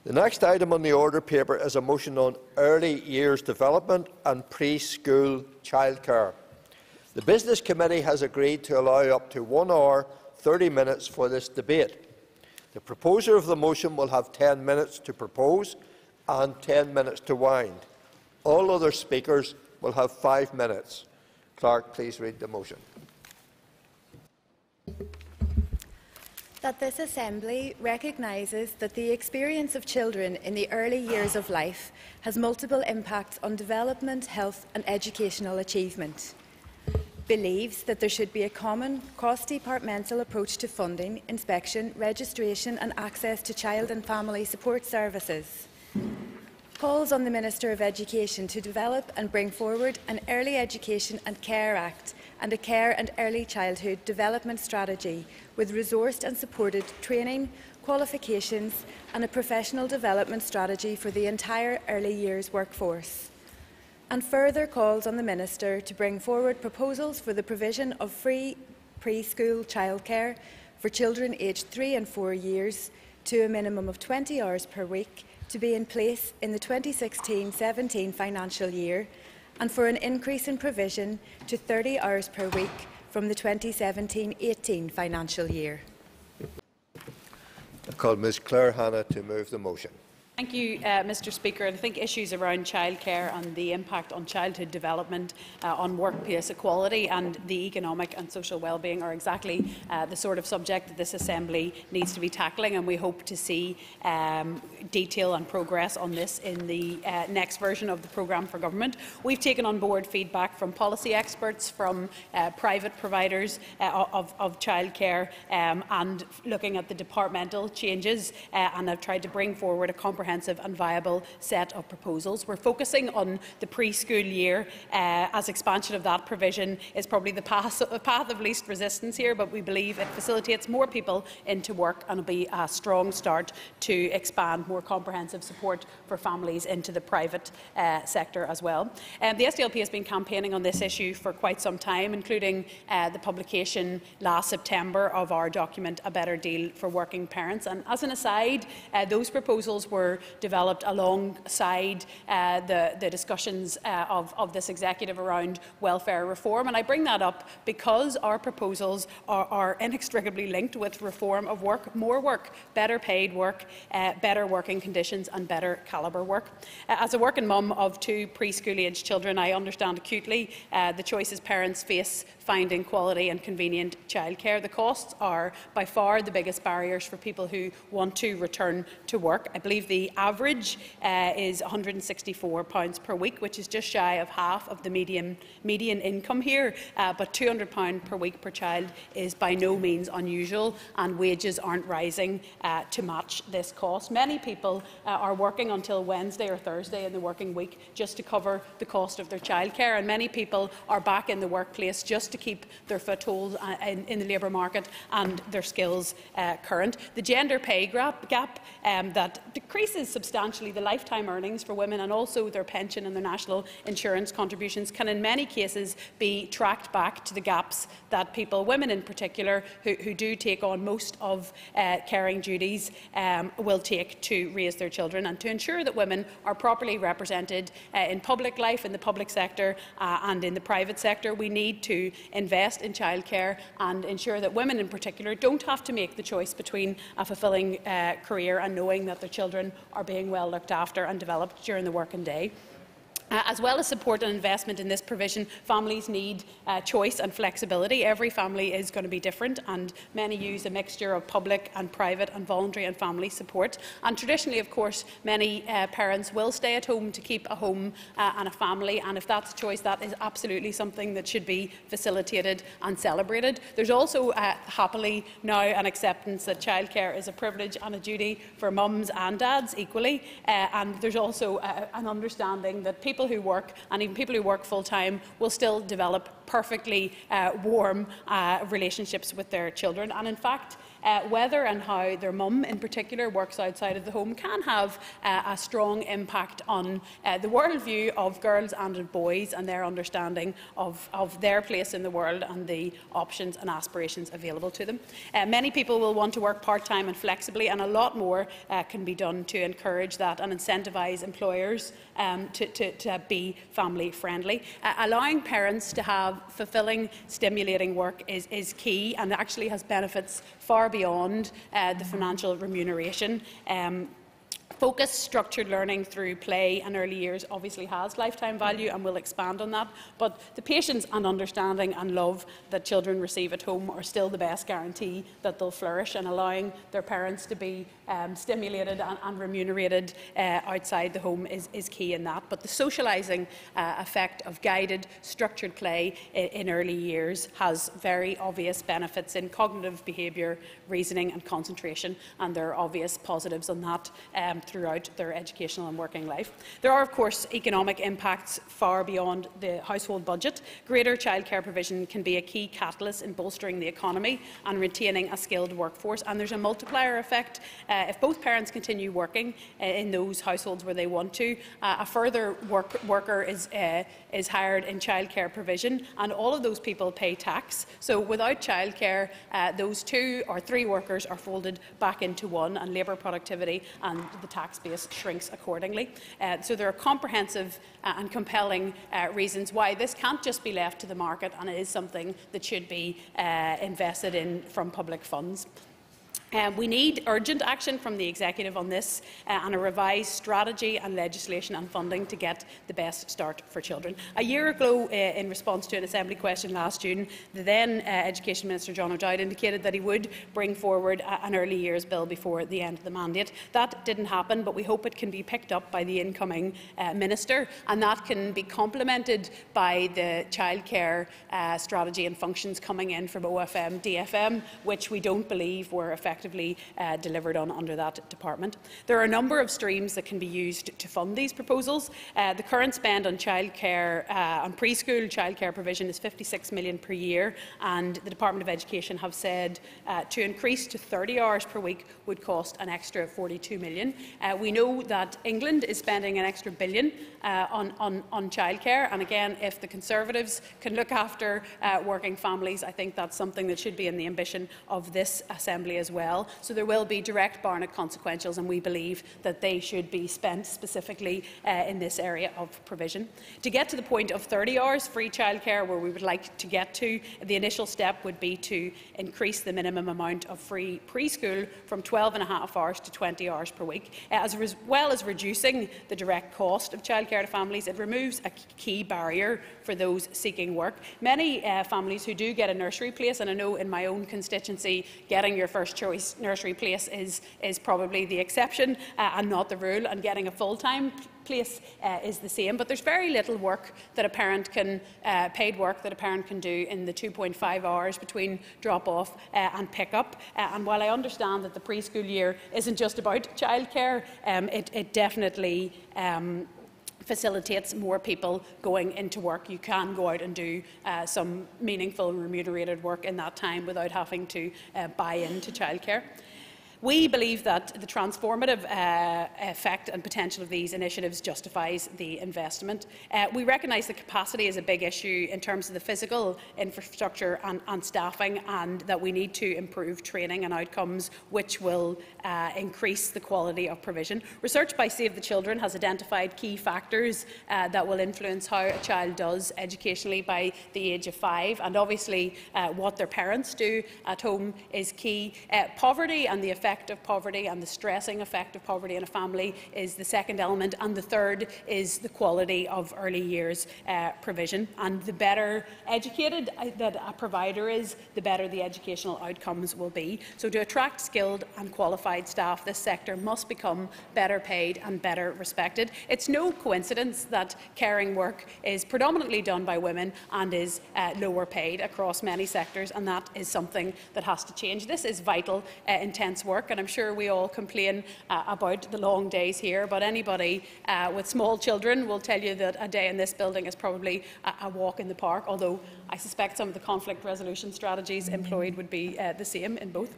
The next item on the order paper is a motion on early years development and preschool childcare. The Business Committee has agreed to allow up to 1 hour 30 minutes for this debate. The proposer of the motion will have 10 minutes to propose and 10 minutes to wind. All other speakers will have 5 minutes. Clerk, please read the motion. That this Assembly recognises that the experience of children in the early years of life has multiple impacts on development, health and educational achievement. Believes that there should be a common cross-departmental approach to funding, inspection, registration and access to child and family support services. Calls on the Minister of Education to develop and bring forward an Early Education and Care Act and a Care and Early Childhood Development Strategy with resourced and supported training, qualifications and a professional development strategy for the entire early years workforce. And further calls on the Minister to bring forward proposals for the provision of free preschool childcare for children aged 3 and 4 years to a minimum of 20 hours per week to be in place in the 2016-17 financial year, and for an increase in provision to 30 hours per week from the 2017-18 financial year. I call Ms Claire Hanna to move the motion. Thank you, Mr Speaker. I think issues around childcare and the impact on childhood development, on workplace equality and the economic and social well-being are exactly the sort of subject that this Assembly needs to be tackling, and we hope to see detail and progress on this in the next version of the programme for government. We've taken on board feedback from policy experts, from private providers of childcare, and looking at the departmental changes, and have tried to bring forward a comprehensive and viable set of proposals. We're focusing on the preschool year, as expansion of that provision is probably the path of least resistance here, but we believe it facilitates more people into work and will be a strong start to expand more comprehensive support for families into the private sector as well. The SDLP has been campaigning on this issue for quite some time, including the publication last September of our document, A Better Deal for Working Parents. And as an aside, those proposals were developed alongside the discussions of this executive around welfare reform. And I bring that up because our proposals are inextricably linked with reform of work, more work, better paid work, better working conditions and better calibre work. As a working mum of 2 preschool-aged children, I understand acutely the choices parents face finding quality and convenient childcare. The costs are by far the biggest barriers for people who want to return to work. I believe the average is £164 per week, which is just shy of half of the median income here, but £200 per week per child is by no means unusual, and wages aren't rising to match this cost. Many people are working until Wednesday or Thursday in the working week just to cover the cost of their childcare, and many people are back in the workplace just to keep their foothold in the labour market and their skills current. The gender pay gap that decreases substantially the lifetime earnings for women and also their pension and their national insurance contributions can in many cases be tracked back to the gaps that people, women in particular, who do take on most of caring duties, will take to raise their children. And to ensure that women are properly represented in public life, in the public sector and in the private sector, we need to invest in childcare and ensure that women in particular don't have to make the choice between a fulfilling career and knowing that their children are being well looked after and developed during the working day. As well as support and investment in this provision, families need choice and flexibility. Every family is going to be different, and many use a mixture of public and private and voluntary and family support. And traditionally, of course, many parents will stay at home to keep a home and a family, and if that's a choice, that is absolutely something that should be facilitated and celebrated. There's also happily now an acceptance that childcare is a privilege and a duty for mums and dads equally, and there's also an understanding that people who work, and even people who work full-time, will still develop perfectly warm relationships with their children. And in fact, whether and how their mum in particular works outside of the home can have a strong impact on the worldview of girls and of boys and their understanding of their place in the world and the options and aspirations available to them. Many people will want to work part-time and flexibly, and a lot more can be done to encourage that and incentivise employers to be family-friendly. Allowing parents to have fulfilling, stimulating work is key, and actually has benefits far beyond the financial remuneration. Focused, structured learning through play and early years obviously has lifetime value, and we'll expand on that. But the patience and understanding and love that children receive at home are still the best guarantee that they'll flourish, and allowing their parents to be stimulated and remunerated outside the home is key in that. But the socialising effect of guided, structured play in early years has very obvious benefits in cognitive behaviour, reasoning and concentration, and there are obvious positives on that throughout their educational and working life. There are, of course, economic impacts far beyond the household budget. Greater childcare provision can be a key catalyst in bolstering the economy and retaining a skilled workforce, and there's a multiplier effect. If both parents continue working in those households where they want to, a further worker is hired in childcare provision, and all of those people pay tax. So without childcare, those 2 or 3 workers are folded back into one, and labour productivity and the tax base shrinks accordingly. So there are comprehensive and compelling reasons why this can't just be left to the market, and it is something that should be invested in from public funds. We need urgent action from the Executive on this, and a revised strategy and legislation and funding to get the best start for children. A year ago, in response to an Assembly question last June, the then Education Minister John O'Dowd indicated that he would bring forward an early years bill before the end of the mandate. That didn't happen, but we hope it can be picked up by the incoming Minister, and that can be complemented by the childcare strategy and functions coming in from OFM, DFM, which we don't believe were effectively delivered on under that department. There are a number of streams that can be used to fund these proposals. The current spend on childcare, on preschool childcare provision, is £56 million per year, and the Department of Education have said to increase to 30 hours per week would cost an extra £42 million. We know that England is spending an extra £1 billion on childcare, and again, if the Conservatives can look after working families, I think that's something that should be in the ambition of this Assembly as well. So there will be direct Barnett consequentials, and we believe that they should be spent specifically in this area of provision. To get to the point of 30 hours free childcare, where we would like to get to, the initial step would be to increase the minimum amount of free preschool from 12.5 hours to 20 hours per week. As well as reducing the direct cost of childcare to families, it removes a key barrier for those seeking work. Many families who do get a nursery place, and I know in my own constituency getting your first choice nursery place is probably the exception and not the rule, and getting a full-time place is the same. But there's very little work that a parent can, paid work that a parent can do in the 2.5 hours between drop-off and pick-up. And while I understand that the preschool year isn't just about childcare, it definitely facilitates more people going into work. You can go out and do some meaningful remunerated work in that time without having to buy into childcare. We believe that the transformative effect and potential of these initiatives justifies the investment. We recognise that capacity is a big issue in terms of the physical infrastructure and staffing, and that we need to improve training and outcomes, which will increase the quality of provision. Research by Save the Children has identified key factors that will influence how a child does educationally by the age of 5, and obviously what their parents do at home is key. Poverty and the effect of poverty and the stressing effect of poverty in a family is the second element, and the third is the quality of early years provision. And the better educated that a provider is, the better the educational outcomes will be. So to attract skilled and qualified staff, this sector must become better paid and better respected. It's no coincidence that caring work is predominantly done by women and is lower paid across many sectors, and that is something that has to change. This is vital, intense work, and I'm sure we all complain about the long days here, but anybody with small children will tell you that a day in this building is probably a walk in the park, although I suspect some of the conflict resolution strategies employed would be the same in both.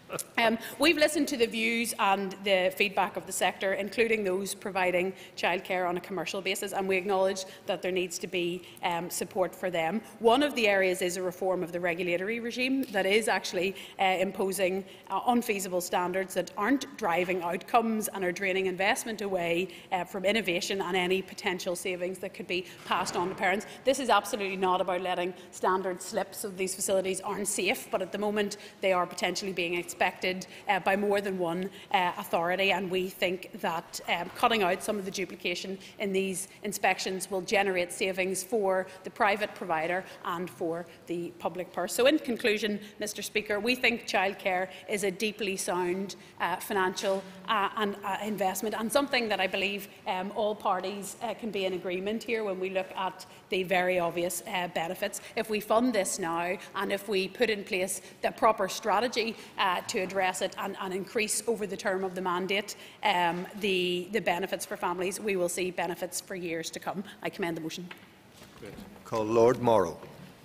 We've listened to the views and the feedback of the sector, including those providing childcare on a commercial basis, and we acknowledge that there needs to be support for them. One of the areas is a reform of the regulatory regime that is actually imposing unfeasible standards that aren't driving outcomes and are draining investment away from innovation and any potential savings that could be passed on to parents. This is absolutely not about letting standards slip so these facilities aren't safe, but at the moment they are potentially being expected by more than one authority, and we think that cutting out some of the duplication in these inspections will generate savings for the private provider and for the public purse. So in conclusion, Mr Speaker, we think childcare is a deeply sound financial investment, and something that I believe all parties can be in agreement here when we look at the very obvious benefits. If we fund this now and if we put in place the proper strategy to address it and increase over the term of the mandate the benefits for families, we will see benefits for years to come. I commend the motion. Call Lord Morrow.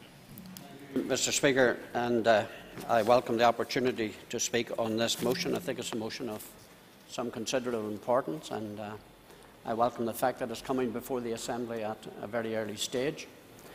Mr Speaker, and I welcome the opportunity to speak on this motion. I think it's a motion of some considerable importance, and I welcome the fact that it's coming before the Assembly at a very early stage.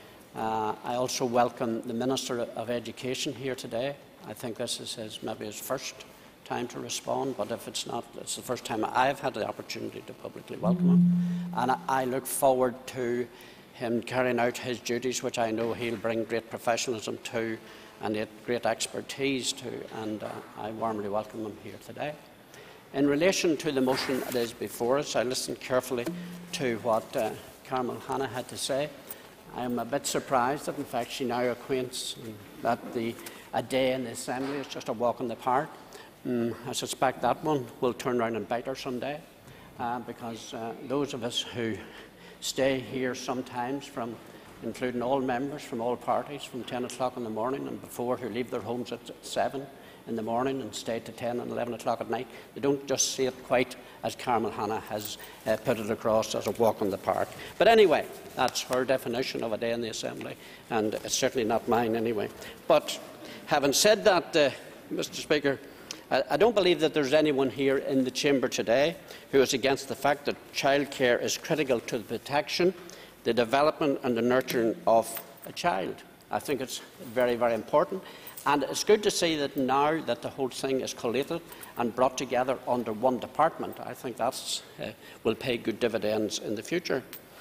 I also welcome the Minister of Education here today. I think this is maybe his first time to respond, but if it's not, it's the first time I've had the opportunity to publicly welcome him. And I look forward to him carrying out his duties, which I know he'll bring great professionalism to and great expertise to, and I warmly welcome him here today. In relation to the motion that is before us, I listened carefully to what Carmel Hannah had to say. I am a bit surprised that, in fact, she now acquaints that a day in the Assembly is just a walk in the park. I suspect that one will turn around and bite her someday, because those of us who stay here sometimes, including all members from all parties, from 10 o'clock in the morning and before, who leave their homes at 7 in the morning and stay to 10 and 11 o'clock at night, they don't just see it quite as Carmel Hannah has put it across, as a walk in the park. But anyway, that's her definition of a day in the Assembly, and it's certainly not mine anyway. But having said that, Mr Speaker, I don't believe that there's anyone here in the chamber today who is against the fact that childcare is critical to the protection, the development and the nurturing of a child. I think it's very, very important. And it's good to see that now that the whole thing is collated and brought together under one department. I think that will pay good dividends in the future.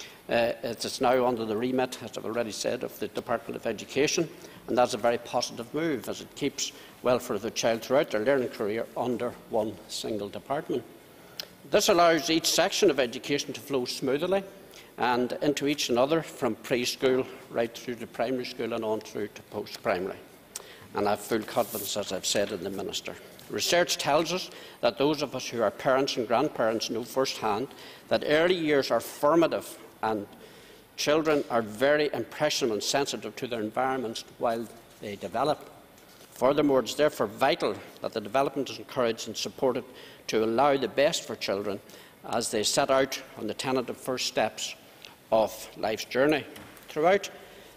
It's now under the remit, as I've already said, of the Department of Education, and that's a very positive move, as it keeps welfare of the child throughout their learning career under one single department. This allows each section of education to flow smoothly and into each another, from preschool right through to primary school and on through to post-primary. And I have full confidence, as I've said, in the Minister. Research tells us that those of us who are parents and grandparents know firsthand that early years are formative, and children are very impressionable and sensitive to their environments while they develop. Furthermore, it is therefore vital that the development is encouraged and supported to allow the best for children as they set out on the tentative first steps of life's journey. Throughout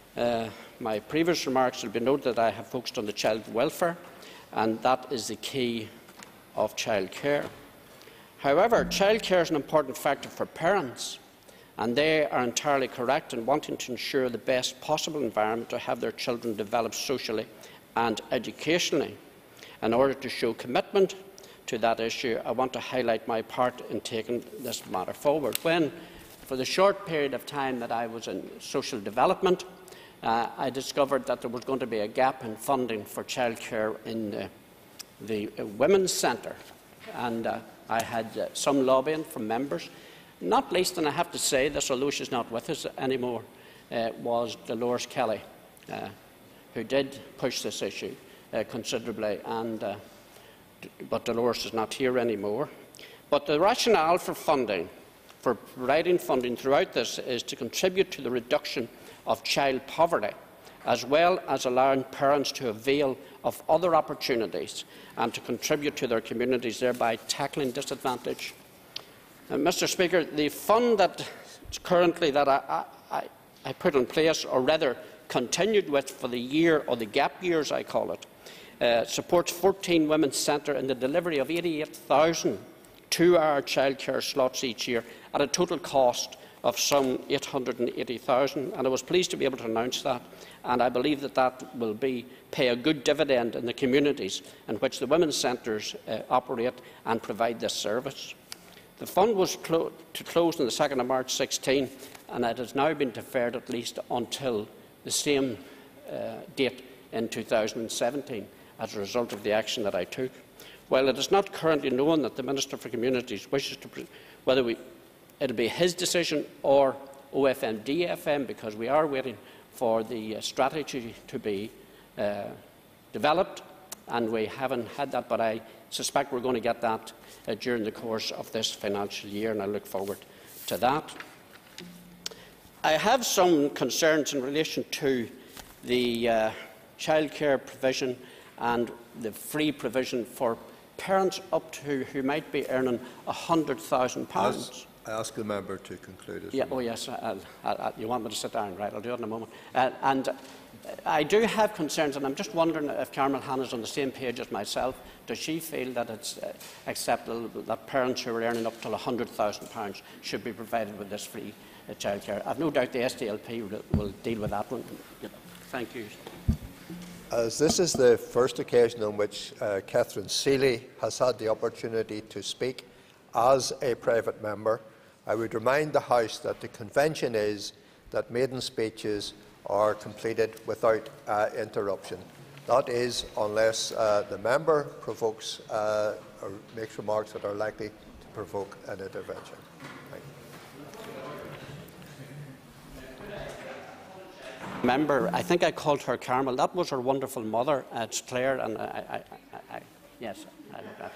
my previous remarks, it will be noted that I have focused on the child welfare, and that is the key of childcare. However, childcare is an important factor for parents, and they are entirely correct in wanting to ensure the best possible environment to have their children develop socially and educationally. In order to show commitment to that issue, I want to highlight my part in taking this matter forward. When, for the short period of time that I was in social development, I discovered that there was going to be a gap in funding for childcare in the Women's Centre, and I had some lobbying from members. Not least, and I have to say this, although she's not with us anymore, was Dolores Kelly, who did push this issue considerably, but Dolores is not here anymore. But the rationale for providing funding throughout this, is to contribute to the reduction of child poverty, as well as allowing parents to avail of other opportunities and to contribute to their communities, thereby tackling disadvantage. Mr Speaker, the fund that I put in place, or rather continued with for the year, or the gap years I call it, supports 14 women's centres in the delivery of 88,000 two-hour childcare slots each year at a total cost of some 880,000, and I was pleased to be able to announce that, and I believe that that will pay a good dividend in the communities in which the women's centres operate and provide this service. The fund was to close on the 2nd of March 2016, and it has now been deferred at least until the same date in 2017 as a result of the action that I took. While it is not currently known that the Minister for Communities wishes to whether it will be his decision or OFM-DFM, because we are waiting for the strategy to be developed, and we haven't had that, but I suspect we're going to get that during the course of this financial year, and I look forward to that. I have some concerns in relation to the childcare provision and the free provision for parents up to who might be earning £100,000. I ask the member to conclude. Oh yes, you want me to sit down, right? I'll do it in a moment. And I do have concerns, and I'm just wondering if Carmel Hannah is on the same page as myself. Does she feel that it's acceptable that parents who are earning up to £100,000 should be provided with this free childcare? I've no doubt the SDLP will deal with that one. Thank you. As this is the first occasion on which Catherine Seeley has had the opportunity to speak as a private member, I would remind the House that the convention is that maiden speeches are completed without interruption. That is, unless the member provokes or makes remarks that are likely to provoke an intervention. Thank you. Member, I think I called her Carmel. That was her wonderful mother. It's Claire, and yes, I know that.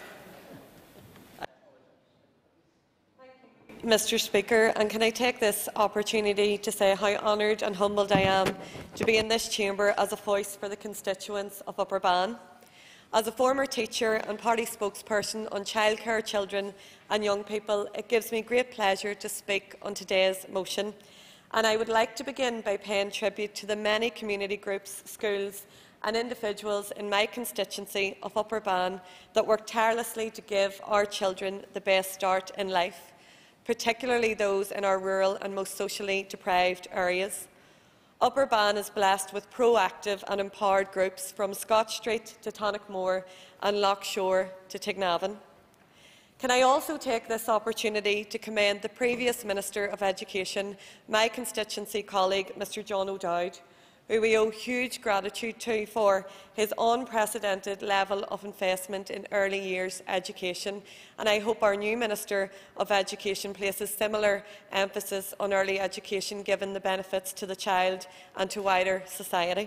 Mr. Speaker, and can I take this opportunity to say how honoured and humbled I am to be in this chamber as a voice for the constituents of Upper Bann. As a former teacher and party spokesperson on childcare, children and young people, it gives me great pleasure to speak on today's motion. And I would like to begin by paying tribute to the many community groups, schools and individuals in my constituency of Upper Bann that work tirelessly to give our children the best start in life, particularly those in our rural and most socially deprived areas. Upper Bann is blessed with proactive and empowered groups from Scotch Street to Tonickmore and Lough Shore to Tignavan. Can I also take this opportunity to commend the previous Minister of Education, my constituency colleague Mr John O'Dowd, who we owe huge gratitude to for his unprecedented level of investment in early years education, and I hope our new Minister of Education places similar emphasis on early education, given the benefits to the child and to wider society.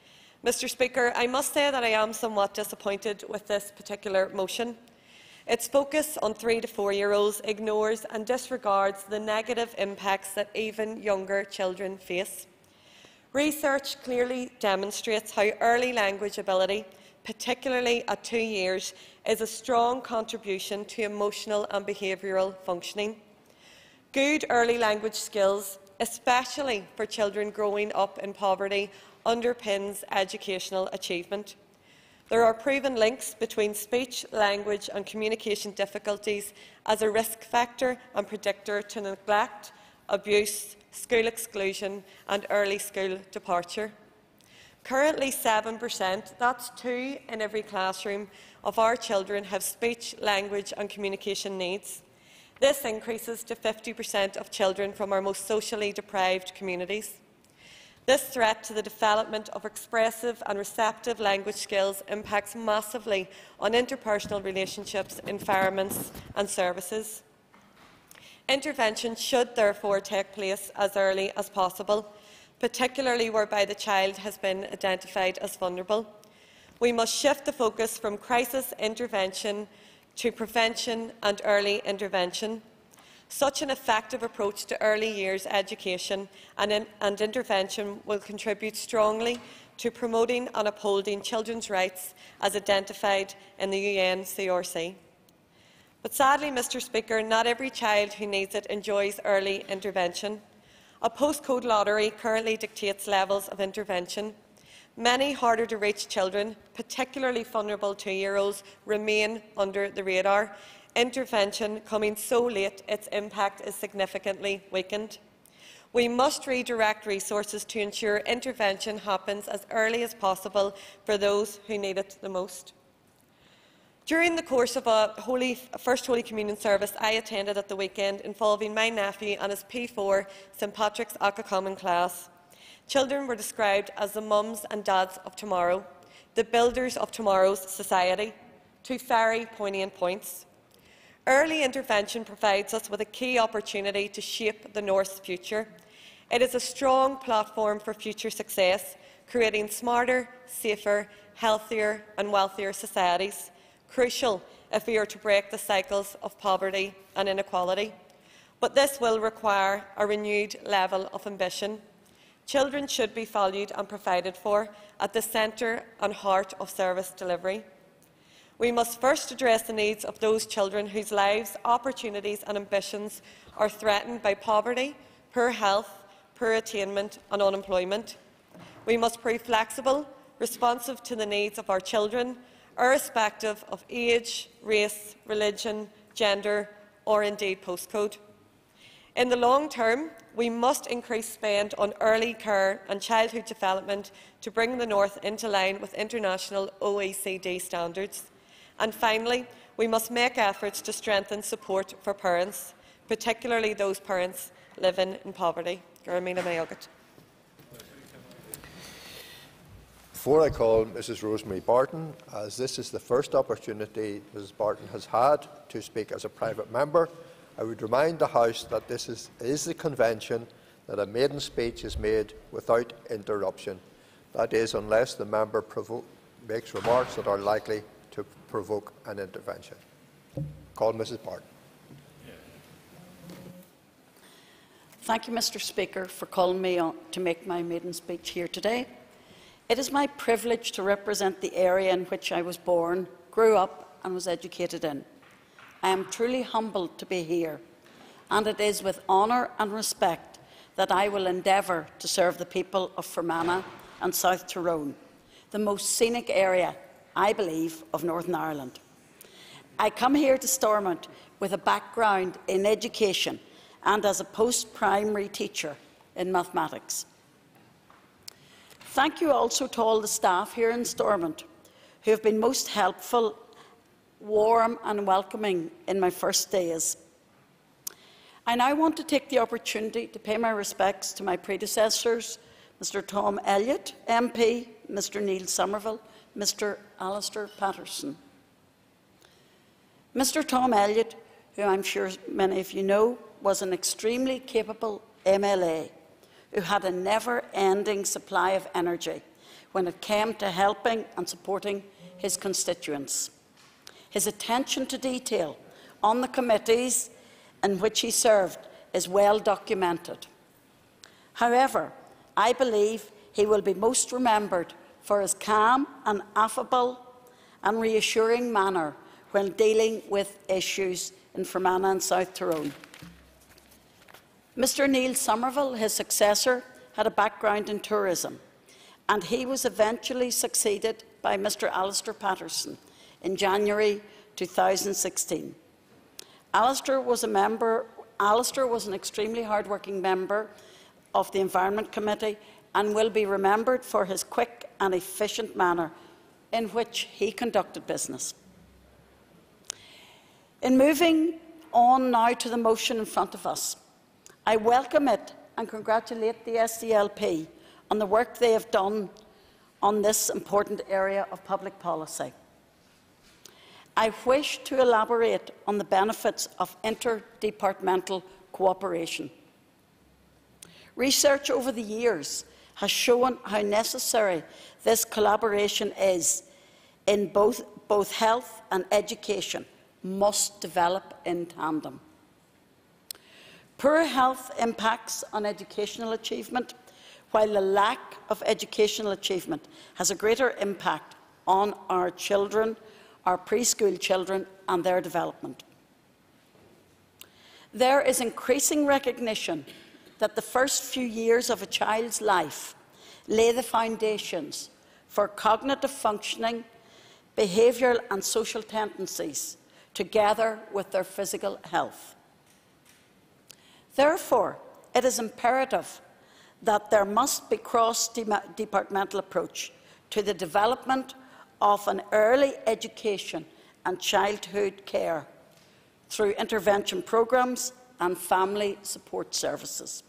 Mr Speaker, I must say that I am somewhat disappointed with this particular motion. Its focus on 3 to 4-year-olds ignores and disregards the negative impacts that even younger children face. Research clearly demonstrates how early language ability, particularly at 2 years, is a strong contribution to emotional and behavioural functioning. Good early language skills, especially for children growing up in poverty, underpins educational achievement. There are proven links between speech, language and communication difficulties as a risk factor and predictor to neglect, abuse, school exclusion and early school departure. Currently 7%, that's 2 in every classroom, of our children have speech, language and communication needs. This increases to 50% of children from our most socially deprived communities. This threat to the development of expressive and receptive language skills impacts massively on interpersonal relationships, environments and services. Intervention should therefore take place as early as possible, particularly whereby the child has been identified as vulnerable. We must shift the focus from crisis intervention to prevention and early intervention. Such an effective approach to early years education and intervention will contribute strongly to promoting and upholding children's rights as identified in the UNCRC. But sadly, Mr Speaker, not every child who needs it enjoys early intervention. A postcode lottery currently dictates levels of intervention. many harder-to-reach children, particularly vulnerable 2-year-olds, remain under the radar. Intervention coming so late, its impact is significantly weakened. We must redirect resources to ensure intervention happens as early as possible for those who need it the most. During the course of a First Holy Communion service I attended at the weekend involving my nephew and his P4 St Patrick's Aka Common class, children were described as the mums and dads of tomorrow, the builders of tomorrow's society, 2 very poignant points. Early intervention provides us with a key opportunity to shape the North's future. It is a strong platform for future success, creating smarter, safer, healthier and wealthier societies, crucial if we are to break the cycles of poverty and inequality. But this will require a renewed level of ambition. Children should be valued and provided for at the centre and heart of service delivery. We must first address the needs of those children whose lives, opportunities and ambitions are threatened by poverty, poor health, poor attainment and unemployment. We must prove flexible, responsive to the needs of our children, irrespective of age, race, religion, gender or indeed postcode. In the long term, we must increase spend on early care and childhood development to bring the North into line with international OECD standards. And finally, we must make efforts to strengthen support for parents, particularly those parents living in poverty. Before I call Mrs Rosemary Barton, as this is the first opportunity Mrs Barton has had to speak as a private member, I would remind the House that this is the convention that a maiden speech is made without interruption. That is, unless the member makes remarks that are likely to provoke an intervention. Call Mrs Barton. Thank you, Mr Speaker, for calling me on to make my maiden speech here today. It is my privilege to represent the area in which I was born, grew up and was educated in. I am truly humbled to be here, and it is with honour and respect that I will endeavour to serve the people of Fermanagh and South Tyrone, the most scenic area, I believe, of Northern Ireland. I come here to Stormont with a background in education and as a post-primary teacher in mathematics. Thank you also to all the staff here in Stormont who have been most helpful, warm and welcoming in my first days. I now want to take the opportunity to pay my respects to my predecessors, Mr Tom Elliott, MP, Mr Neil Somerville, Mr Alistair Patterson. Mr Tom Elliott, who I'm sure many of you know, was an extremely capable MLA who had a never-ending supply of energy when it came to helping and supporting his constituents. His attention to detail on the committees in which he served is well documented. However, I believe he will be most remembered for his calm and affable and reassuring manner when dealing with issues in Fermanagh and South Tyrone. Mr Neil Somerville, his successor, had a background in tourism, and he was eventually succeeded by Mr Alistair Patterson in January 2016. Alistair was an extremely hard-working member of the Environment Committee and will be remembered for his quick and efficient manner in which he conducted business. In moving on now to the motion in front of us, I welcome it and congratulate the SDLP on the work they have done on this important area of public policy. I wish to elaborate on the benefits of interdepartmental cooperation. Research over the years has shown how necessary this collaboration is in both health and education must develop in tandem. Poor health impacts on educational achievement, while the lack of educational achievement has a greater impact on our children, our preschool children and their development. There is increasing recognition that the first few years of a child's life lay the foundations for cognitive functioning, behavioural and social tendencies, together with their physical health. Therefore, it is imperative that there must be a cross-departmental approach to the development of an early education and childhood care through intervention programmes and family support services.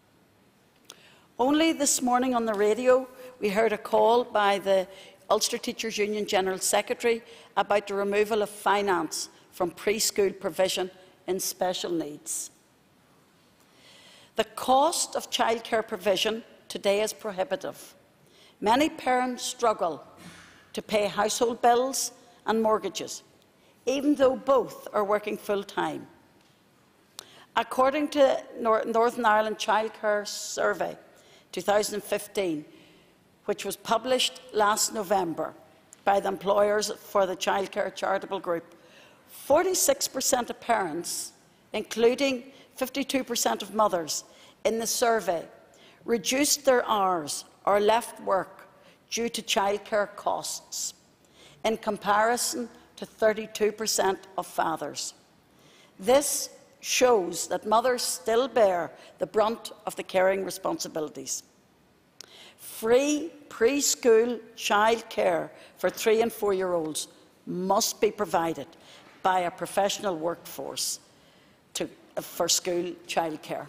Only this morning on the radio, we heard a call by the Ulster Teachers Union General Secretary about the removal of finance from preschool provision in special needs. The cost of childcare provision today is prohibitive. Many parents struggle to pay household bills and mortgages, even though both are working full-time. According to Northern Ireland Childcare Survey 2015, which was published last November by the employers for the Childcare Charitable Group, 46% of parents, including 52% of mothers in the survey, reduced their hours or left work due to childcare costs, in comparison to 32% of fathers. This shows that mothers still bear the brunt of the caring responsibilities. Free preschool childcare for 3- and 4-year-olds must be provided by a professional workforce for school childcare.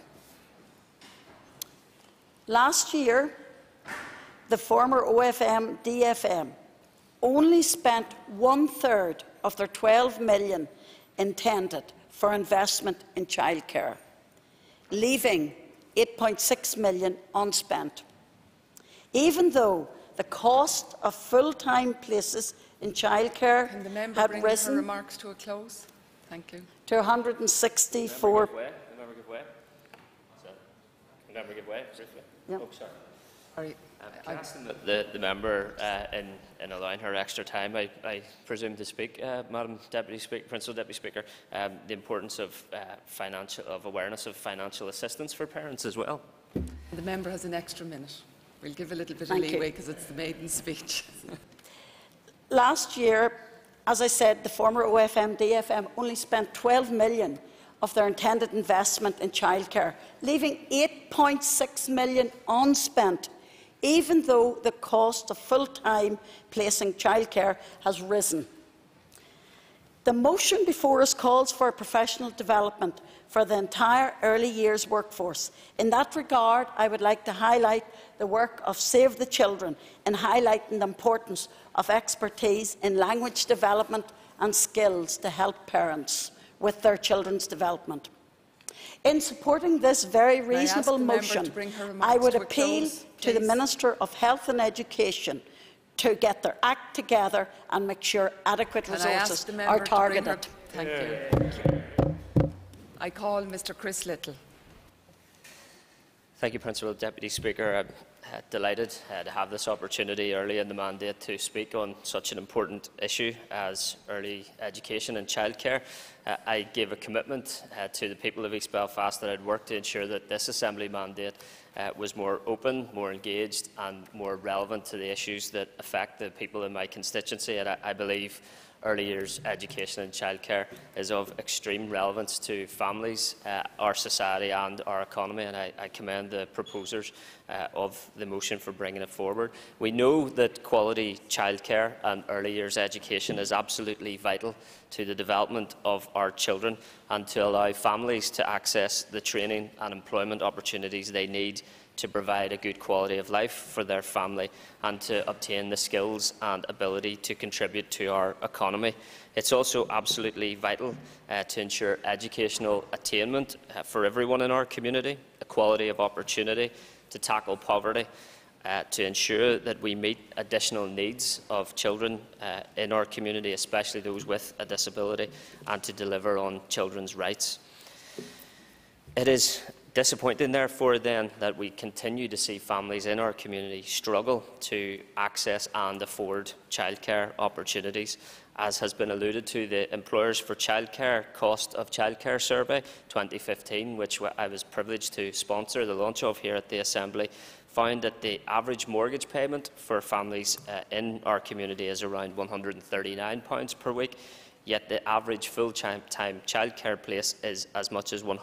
Last year, the former OFM-DFM only spent 1/3 of their £12 million intended for investment in childcare, leaving £8.6 million unspent. Even though the cost of full-time places in childcare had risen her remarks to a close? Thank you. to 164. Member give way, briefly. Yep. Oh, sorry. Sorry. Can I ask the member, in allowing her extra time, I presume to speak, Madam Deputy Speaker, Principal Deputy Speaker, the importance of awareness of financial assistance for parents as well. The member has an extra minute. We'll give a little bit of leeway because it's the maiden speech. Last year, as I said, the former OFM-DFM only spent £12 million of their intended investment in childcare, leaving £8.6 million unspent, even though the cost of full-time placing childcare has risen. The motion before us calls for professional development for the entire early years workforce. In that regard, I would like to highlight the work of Save the Children in highlighting the importance of expertise in language development and skills to help parents with their children's development. In supporting this very reasonable motion, I would appeal to the Minister of Health and Education to get their act together and make sure adequate resources are targeted. Thank you. I call Mr. Chris Little. Thank you, Principal Deputy Speaker. I'm delighted to have this opportunity early in the mandate to speak on such an important issue as early education and childcare. I gave a commitment to the people of East Belfast that I'd work to ensure that this Assembly mandate was more open, more engaged and more relevant to the issues that affect the people in my constituency. And I believe early years education and childcare is of extreme relevance to families, our society and our economy, and I commend the proposers of the motion for bringing it forward. We know that quality childcare and early years education is absolutely vital to the development of our children and to allow families to access the training and employment opportunities they need to provide a good quality of life for their family and to obtain the skills and ability to contribute to our economy. It's also absolutely vital to ensure educational attainment for everyone in our community, equality of opportunity, to tackle poverty, to ensure that we meet additional needs of children in our community, especially those with a disability, and to deliver on children's rights. It is disappointing, therefore, then, that we continue to see families in our community struggle to access and afford childcare opportunities. As has been alluded to, the Employers for Childcare Cost of Childcare Survey 2015, which I was privileged to sponsor the launch of here at the Assembly, found that the average mortgage payment for families in our community is around £139 per week, yet the average full-time childcare place is as much as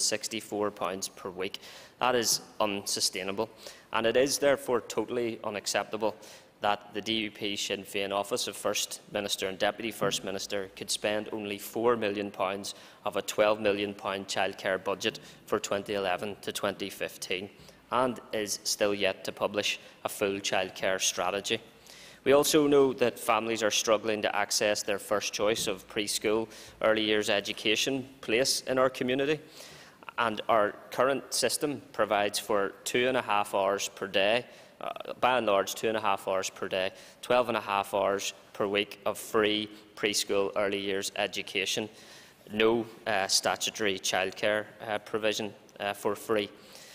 £164 per week. That is unsustainable, and it is therefore totally unacceptable that the DUP Sinn Féin Office of First Minister and Deputy First Minister could spend only £4 million of a £12 million childcare budget for 2011 to 2015, and is still yet to publish a full childcare strategy. We also know that families are struggling to access their first choice of preschool early years education place in our community, and our current system provides for 2.5 hours per day, by and large 2.5 hours per day, 12.5 hours per week of free preschool early years education, no statutory childcare provision for free.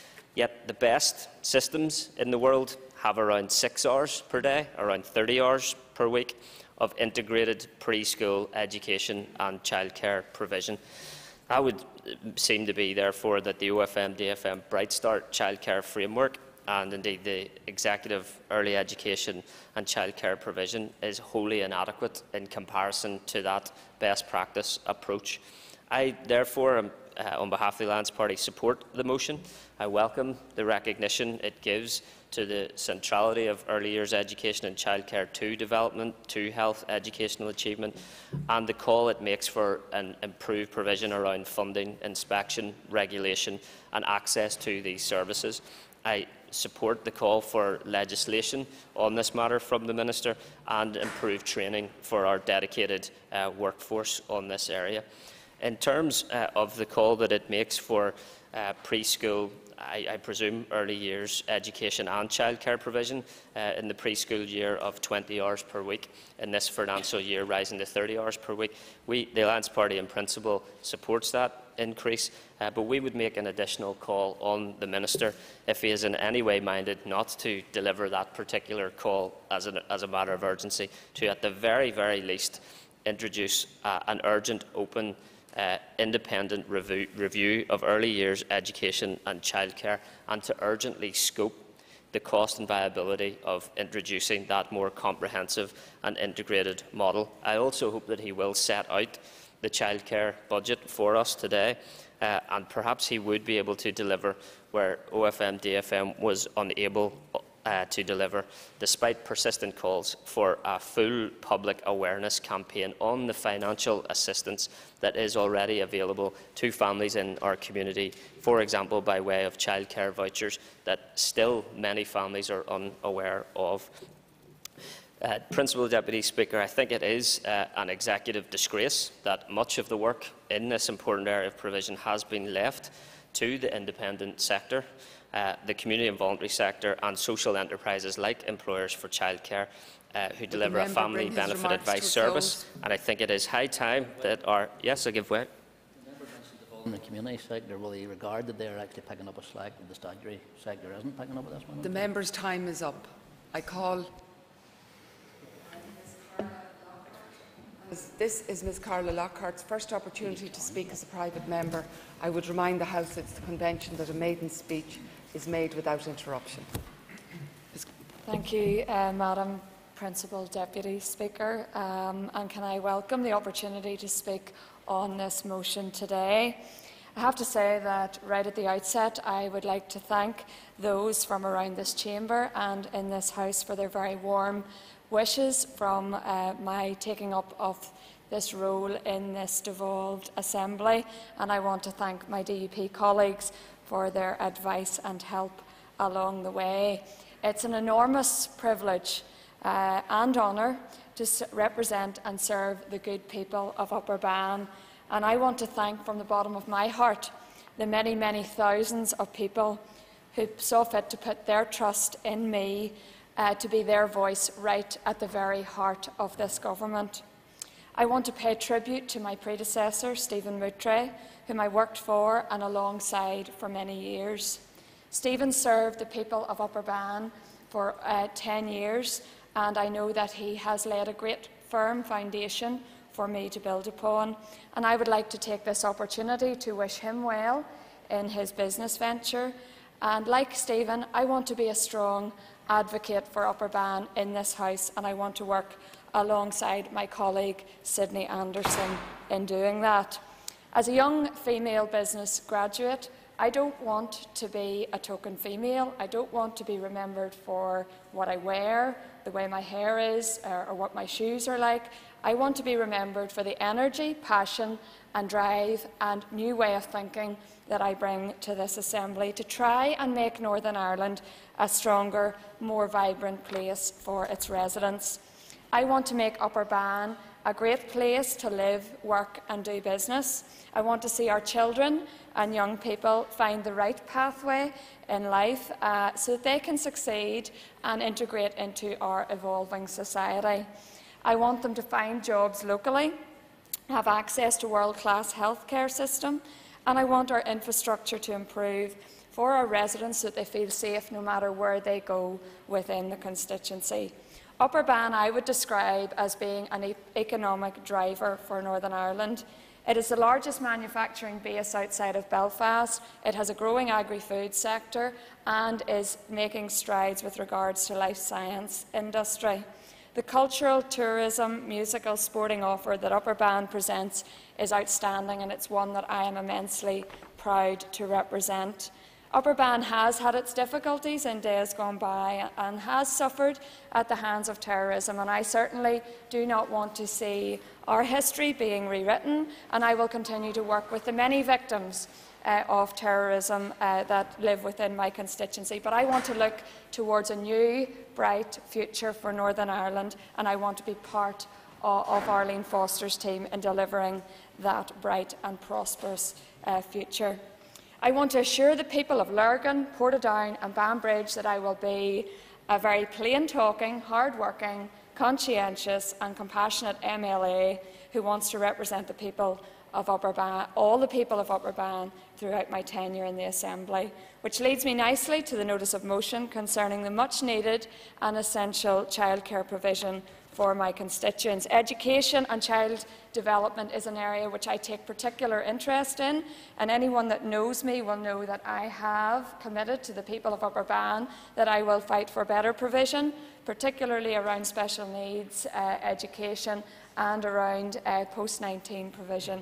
Yet the best systems in the world have around 6 hours per day, around 30 hours per week of integrated preschool education and childcare provision. That would seem to be, therefore, that the OFM-DFM Bright Start childcare framework and indeed the executive early education and childcare provision is wholly inadequate in comparison to that best practice approach. I, therefore, on behalf of the Alliance Party, support the motion. I welcome the recognition it gives to the centrality of early years education and childcare to development, to health, educational achievement, and the call it makes for an improved provision around funding, inspection, regulation and access to these services. I support the call for legislation on this matter from the Minister and improved training for our dedicated workforce on this area. In terms of the call that it makes for preschool, I presume early years education and childcare provision in the preschool year of 20 hours per week, in this financial year rising to 30 hours per week. The Alliance Party in principle supports that increase, but we would make an additional call on the Minister, if he is in any way minded not to deliver that particular call as a matter of urgency, to at the very, very least introduce an urgent, open, independent review of early years education and childcare, and to urgently scope the cost and viability of introducing that more comprehensive and integrated model. I also hope that he will set out the childcare budget for us today, and perhaps he would be able to deliver where OFM-DFM was unable to deliver, despite persistent calls for a full public awareness campaign on the financial assistance that is already available to families in our community, for example by way of childcare vouchers that still many families are unaware of. Principal Deputy Speaker, I think it is an executive disgrace that much of the work in this important area of provision has been left to the independent sector, the community and voluntary sector, and social enterprises like Employers for Childcare, who deliver a family benefit advice service. And I think it is high time that our... Yes, I give way. In the community sector, will he regard that they are actually picking up a slack that the statutory sector isn't picking up at this moment? The member's time is up. I call... This is Ms Carla Lockhart's first opportunity to speak as a private member. I would remind the House it's the convention that a maiden speech is made without interruption. Thank you, Madam Principal Deputy Speaker, and can I welcome the opportunity to speak on this motion today. I have to say that right at the outset I would like to thank those from around this chamber and in this House for their very warm wishes from my taking up of this role in this devolved Assembly, and I want to thank my DUP colleagues for their advice and help along the way. It's an enormous privilege and honour to represent and serve the good people of Upper Bann, and I want to thank from the bottom of my heart the many, many thousands of people who saw fit to put their trust in me to be their voice right at the very heart of this government. I want to pay tribute to my predecessor, Stephen Moutray, whom I worked for and alongside for many years. Stephen served the people of Upper Bann for 10 years, and I know that he has laid a great firm foundation for me to build upon. And I would like to take this opportunity to wish him well in his business venture. And like Stephen, I want to be a strong advocate for Upper Bann in this House, and I want to work alongside my colleague Sydney Anderson in doing that. As a young female business graduate, I don't want to be a token female. I don't want to be remembered for what I wear, the way my hair is, or what my shoes are like. I want to be remembered for the energy, passion and drive and new way of thinking that I bring to this Assembly to try and make Northern Ireland a stronger, more vibrant place for its residents. I want to make Upper Bann a great place to live, work and do business. I want to see our children and young people find the right pathway in life so that they can succeed and integrate into our evolving society. I want them to find jobs locally, have access to world-class healthcare system, and I want our infrastructure to improve for our residents so that they feel safe no matter where they go within the constituency. Upper Bann I would describe as being an economic driver for Northern Ireland. It is the largest manufacturing base outside of Belfast. It has a growing agri-food sector and is making strides with regards to life science industry. The cultural, tourism, musical, sporting offer that Upper Bann presents is outstanding, and it's one that I am immensely proud to represent. Upper Bann has had its difficulties in days gone by and has suffered at the hands of terrorism, and I certainly do not want to see our history being rewritten, and I will continue to work with the many victims of terrorism that live within my constituency. But I want to look towards a new, bright future for Northern Ireland, and I want to be part of Arlene Foster's team in delivering that bright and prosperous future. I want to assure the people of Lurgan, Portadown and Banbridge that I will be a very plain-talking, hard-working, conscientious and compassionate MLA who wants to represent the people of Upper Bann, all the people of Upper Bann, throughout my tenure in the Assembly, which leads me nicely to the notice of motion concerning the much-needed and essential childcare provision for my constituents. Education and child development is an area which I take particular interest in, and anyone that knows me will know that I have committed to the people of Upper Bann that I will fight for better provision, particularly around special needs education and around post-19 provision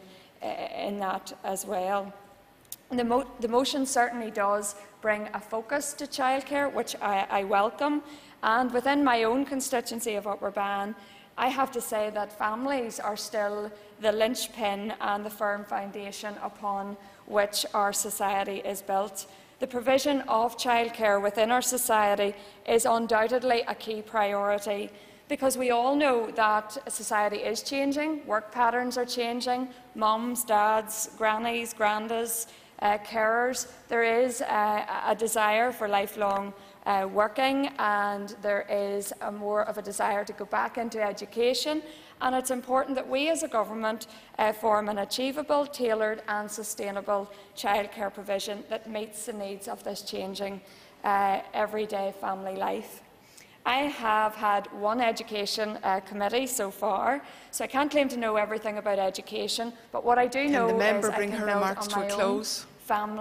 in that as well. The motion certainly does bring a focus to childcare, which I welcome. And within my own constituency of Upper Bann, I have to say that families are still the linchpin and the firm foundation upon which our society is built. The provision of childcare within our society is undoubtedly a key priority, because we all know that society is changing, work patterns are changing, mums, dads, grannies, grandas, carers. There is a desire for lifelong working, and there is more of a desire to go back into education, and it's important that we as a government form an achievable, tailored and sustainable childcare provision that meets the needs of this changing everyday family life. I have had one education committee so far, so I can't claim to know everything about education, but what I do know is I can build on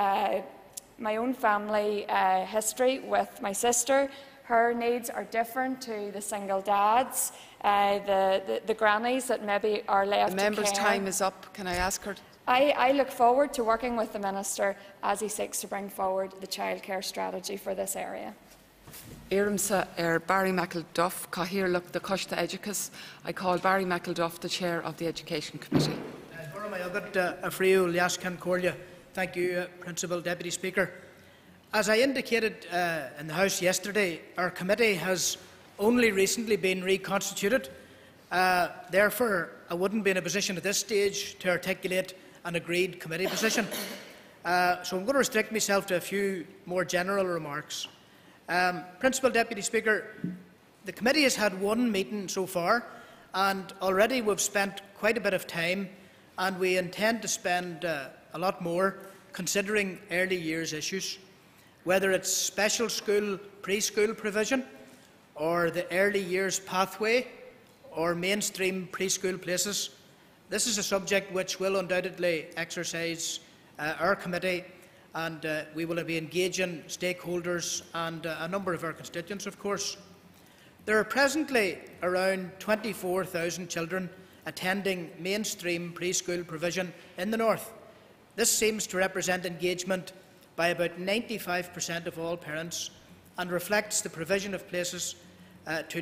my own family history with my sister. Her needs are different to the single dads, the grannies that maybe are left to care. The member's time is up. Can I ask her? I look forward to working with the Minister as he seeks to bring forward the childcare strategy for this area. Éirimsa Barry McElduff, Cahir Look the Costa Educus. I call Barry McElduff the Chair of the Education Committee. Thank you, Principal Deputy Speaker. As I indicated in the House yesterday, our committee has only recently been reconstituted. Therefore, I wouldn't be in a position at this stage to articulate an agreed committee position. So I'm going to restrict myself to a few more general remarks. Principal Deputy Speaker, the committee has had one meeting so far, and already we've spent quite a bit of time, and we intend to spend a lot more considering early years issues, whether it's special school preschool provision, or the early years pathway, or mainstream preschool places. This is a subject which will undoubtedly exercise our committee, and we will be engaging stakeholders and a number of our constituents, of course. There are presently around 24,000 children attending mainstream preschool provision in the North. This seems to represent engagement by about 95% of all parents and reflects the provision of places to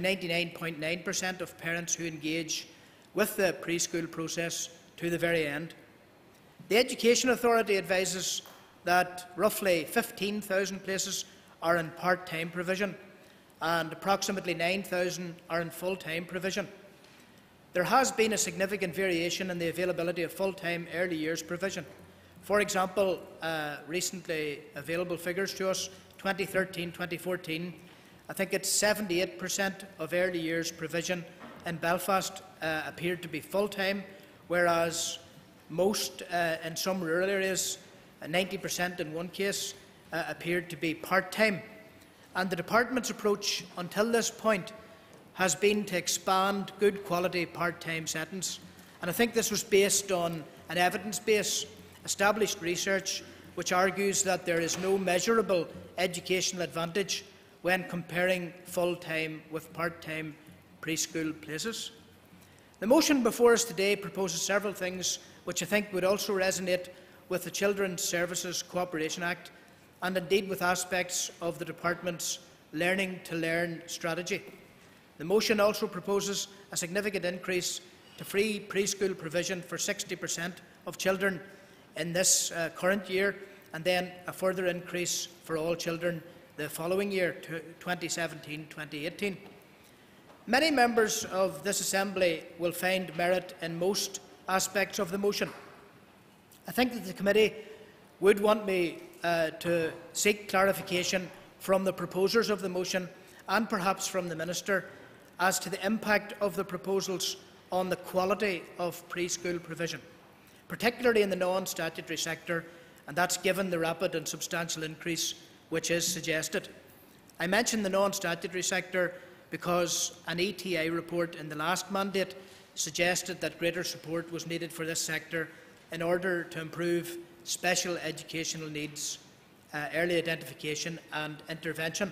99.9% of parents who engage with the preschool process to the very end. The Education Authority advises that roughly 15,000 places are in part-time provision and approximately 9,000 are in full-time provision. There has been a significant variation in the availability of full-time early years provision. For example, recently available figures to us, 2013-2014, I think it's 78% of early years provision in Belfast appeared to be full-time, whereas most in some rural areas, 90% in one case, appeared to be part-time. And the Department's approach until this point has been to expand good quality part-time settings. And I think this was based on an evidence base, established research, which argues that there is no measurable educational advantage when comparing full-time with part-time preschool places. The motion before us today proposes several things which I think would also resonate with the Children's Services Cooperation Act and indeed with aspects of the Department's Learning to Learn strategy. The motion also proposes a significant increase to free preschool provision for 60% of children in this current year, and then a further increase for all children the following year, 2017-2018. Many members of this Assembly will find merit in most aspects of the motion. I think that the committee would want me to seek clarification from the proposers of the motion and perhaps from the Minister as to the impact of the proposals on the quality of preschool provision, particularly in the non-statutory sector, and that's given the rapid and substantial increase which is suggested. I mention the non-statutory sector because an ETI report in the last mandate suggested that greater support was needed for this sector in order to improve special educational needs, early identification and intervention.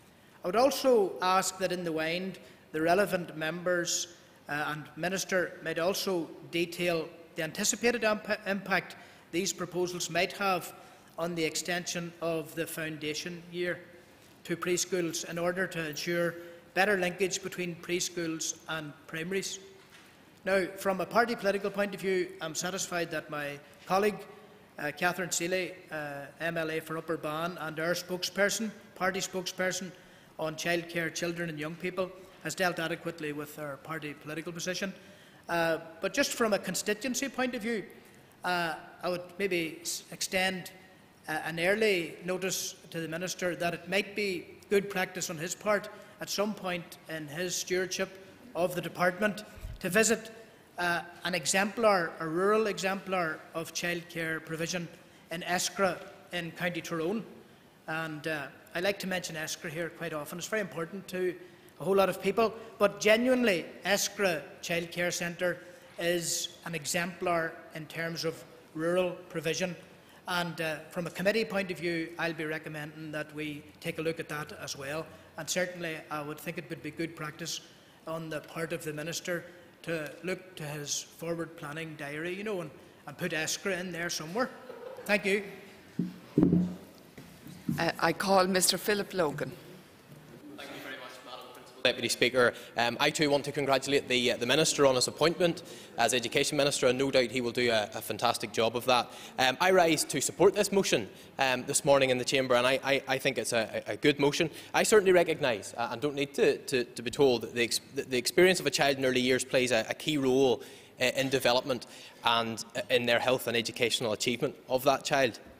I would also ask that in the wind the relevant members and Minister might also detail the anticipated impact these proposals might have on the extension of the foundation year to preschools in order to ensure better linkage between preschools and primaries. Now, from a party political point of view, I am satisfied that my colleague Catherine Seeley, MLA for Upper Ban, and our spokesperson, party spokesperson on childcare, children and young people, has dealt adequately with our party political position. But just from a constituency point of view, I would maybe extend an early notice to the Minister that it might be good practice on his part at some point in his stewardship of the Department to visit an exemplar, a rural exemplar of childcare provision in Eskra in County Tyrone. And I like to mention Eskra here quite often. It's very important to a whole lot of people, but genuinely Eskra Childcare Centre is an exemplar in terms of rural provision. And from a committee point of view, I'll be recommending that we take a look at that as well. And certainly I would think it would be good practice on the part of the Minister to look to his forward planning diary, you know, and put Eskra in there somewhere. Thank you. I call Mr. Philip Logan. Thank you very much, Madam Principal Deputy Speaker. I too want to congratulate the Minister on his appointment as Education Minister, and no doubt he will do a fantastic job of that. I rise to support this motion this morning in the Chamber, and I think it's a good motion. I certainly recognise, and don't need to be told, that the experience of a child in early years plays a key role in development and in their health and educational achievement of that child.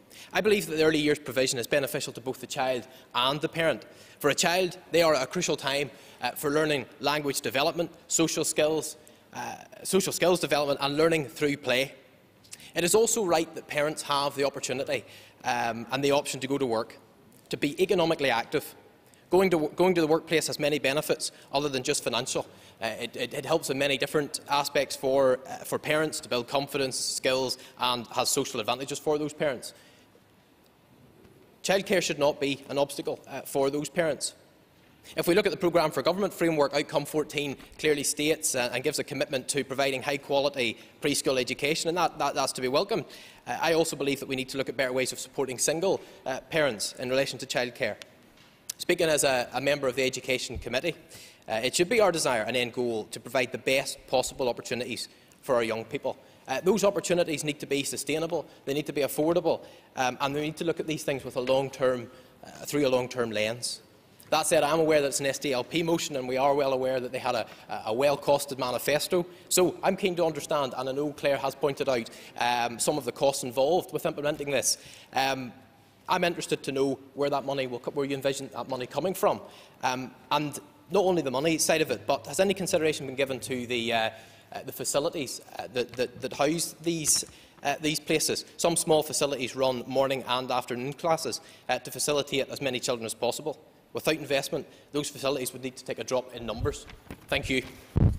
I believe that the early years provision is beneficial to both the child and the parent. For a child, they are a crucial time for learning language development, social skills development and learning through play. It is also right that parents have the opportunity and the option to go to work, to be economically active. Going to the workplace has many benefits other than just financial. It helps in many different aspects for parents to build confidence, skills, and has social advantages for those parents. Childcare should not be an obstacle for those parents. If we look at the Programme for Government Framework, Outcome 14 clearly states and gives a commitment to providing high-quality preschool education, and that's to be welcomed. I also believe that we need to look at better ways of supporting single parents in relation to childcare. Speaking as a member of the Education Committee, it should be our desire and end goal to provide the best possible opportunities for our young people. Those opportunities need to be sustainable, they need to be affordable, and we need to look at these things with through a long-term lens. That said, I am aware that it's an SDLP motion, and we are well aware that they had a well-costed manifesto. So I'm keen to understand, and I know Claire has pointed out some of the costs involved with implementing this. I'm interested to know where you envision that money coming from, and not only the money side of it, but has any consideration been given to the facilities that house these places? Some small facilities run morning and afternoon classes to facilitate as many children as possible. Without investment, those facilities would need to take a drop in numbers. Thank you.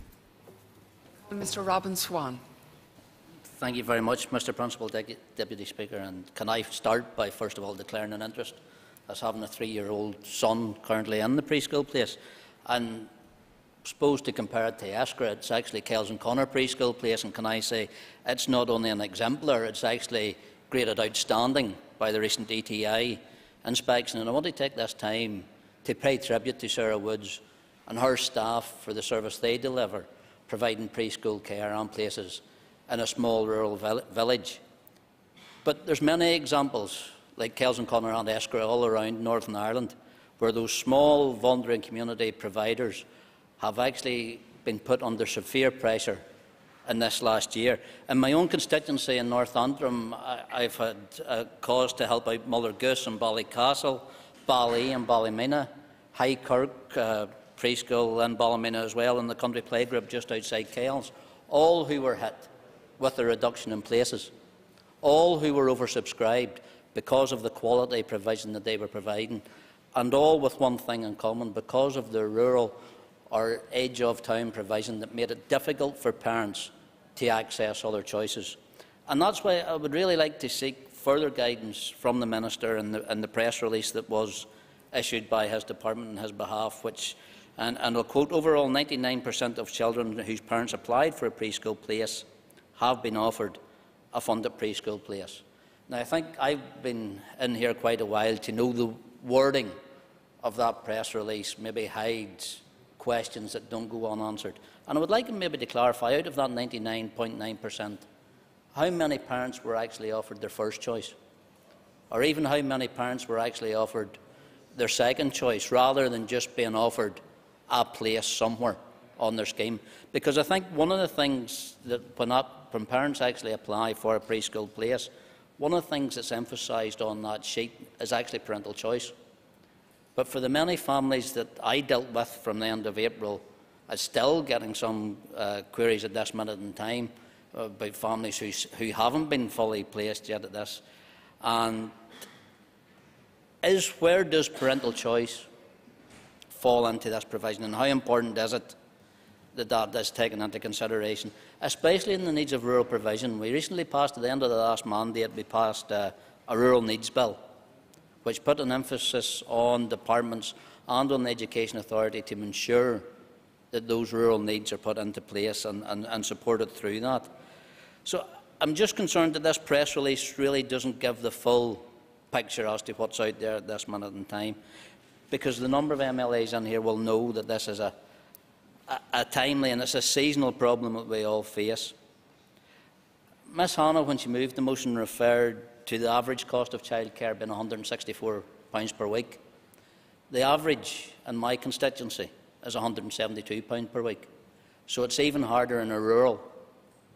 Mr. Robin Swan. Thank you very much, Mr. Principal Deputy Speaker. And can I start by first of all declaring an interest as having a 3-year-old son currently in the preschool place, and supposed to compare it to Eskra, it's actually Kells and Connor preschool place, and can I say it's not only an exemplar, it's actually graded outstanding by the recent ETI inspection. And I want to take this time to pay tribute to Sarah Woods and her staff for the service they deliver, providing preschool care and places in a small rural village. But there's many examples like Kells and Connor and Eskra all around Northern Ireland, where those small vulnerable community providers have actually been put under severe pressure in this last year. In my own constituency in North Antrim, I've had cause to help out Mullergoose and Ballycastle, Bally and Ballymena, High Kirk preschool in Ballymena as well, and the country playgroup just outside Kells, all who were hit with the reduction in places, all who were oversubscribed because of the quality provision that they were providing, and all with one thing in common: because of the rural or edge-of-town provision that made it difficult for parents to access other choices. And that's why I would really like to seek further guidance from the Minister in the press release that was issued by his department on his behalf, which, and I'll quote, "Overall, 99% of children whose parents applied for a preschool place have been offered a funded preschool place." Now, I think I've been in here quite a while to know the wording of that press release maybe hides questions that don't go unanswered. And I would like him maybe to clarify, out of that 99.9%, how many parents were actually offered their first choice? Or even how many parents were actually offered their second choice, rather than just being offered a place somewhere on their scheme? Because I think one of the things that when parents actually apply for a preschool place, one of the things that's emphasised on that sheet is actually parental choice. But for the many families that I dealt with from the end of April, I'm still getting some queries at this minute in time about families who haven't been fully placed yet at this. And where does parental choice fall into this provision, and how important is it that that is taken into consideration, especially in the needs of rural provision? We recently passed, at the end of the last mandate, we passed a rural needs bill, which put an emphasis on departments and on the Education Authority to ensure that those rural needs are put into place and supported through that. So I'm just concerned that this press release really doesn't give the full picture as to what's out there at this minute in time, because the number of MLAs in here will know that this is a timely and it's a seasonal problem that we all face. Ms Hanna, when she moved the motion, referred to the average cost of childcare being £164 per week. The average in my constituency is £172 per week. So it's even harder in a rural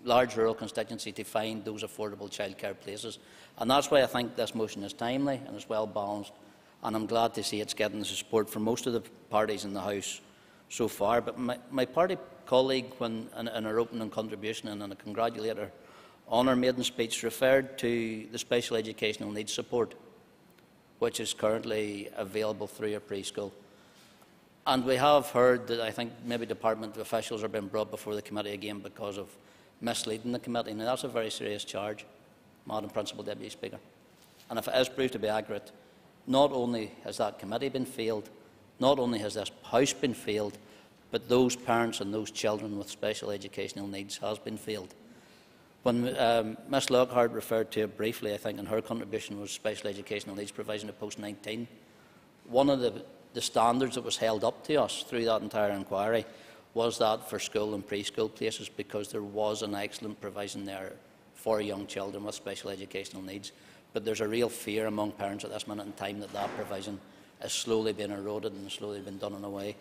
large rural constituency to find those affordable childcare places. And that's why I think this motion is timely and is well balanced, and I'm glad to see it's getting the support from most of the parties in the House so far. But my party colleague, when in her opening contribution, and I congratulate her on her maiden speech, referred to the special educational needs support, which is currently available through a preschool. And we have heard that I think maybe department officials are being brought before the committee again because of misleading the committee. Now, that's a very serious charge, Madam Principal Deputy Speaker. And if it is proved to be accurate, not only has that committee been failed, not only has this House been failed, but those parents and those children with special educational needs has been failed. When Ms Lockhart referred to it briefly, I think in her contribution was special educational needs provision of post-19. One of the standards that was held up to us through that entire inquiry was that for school and preschool places, because there was an excellent provision there for young children with special educational needs. But there's a real fear among parents at this minute in time that that provision is slowly being eroded and slowly being done in a way.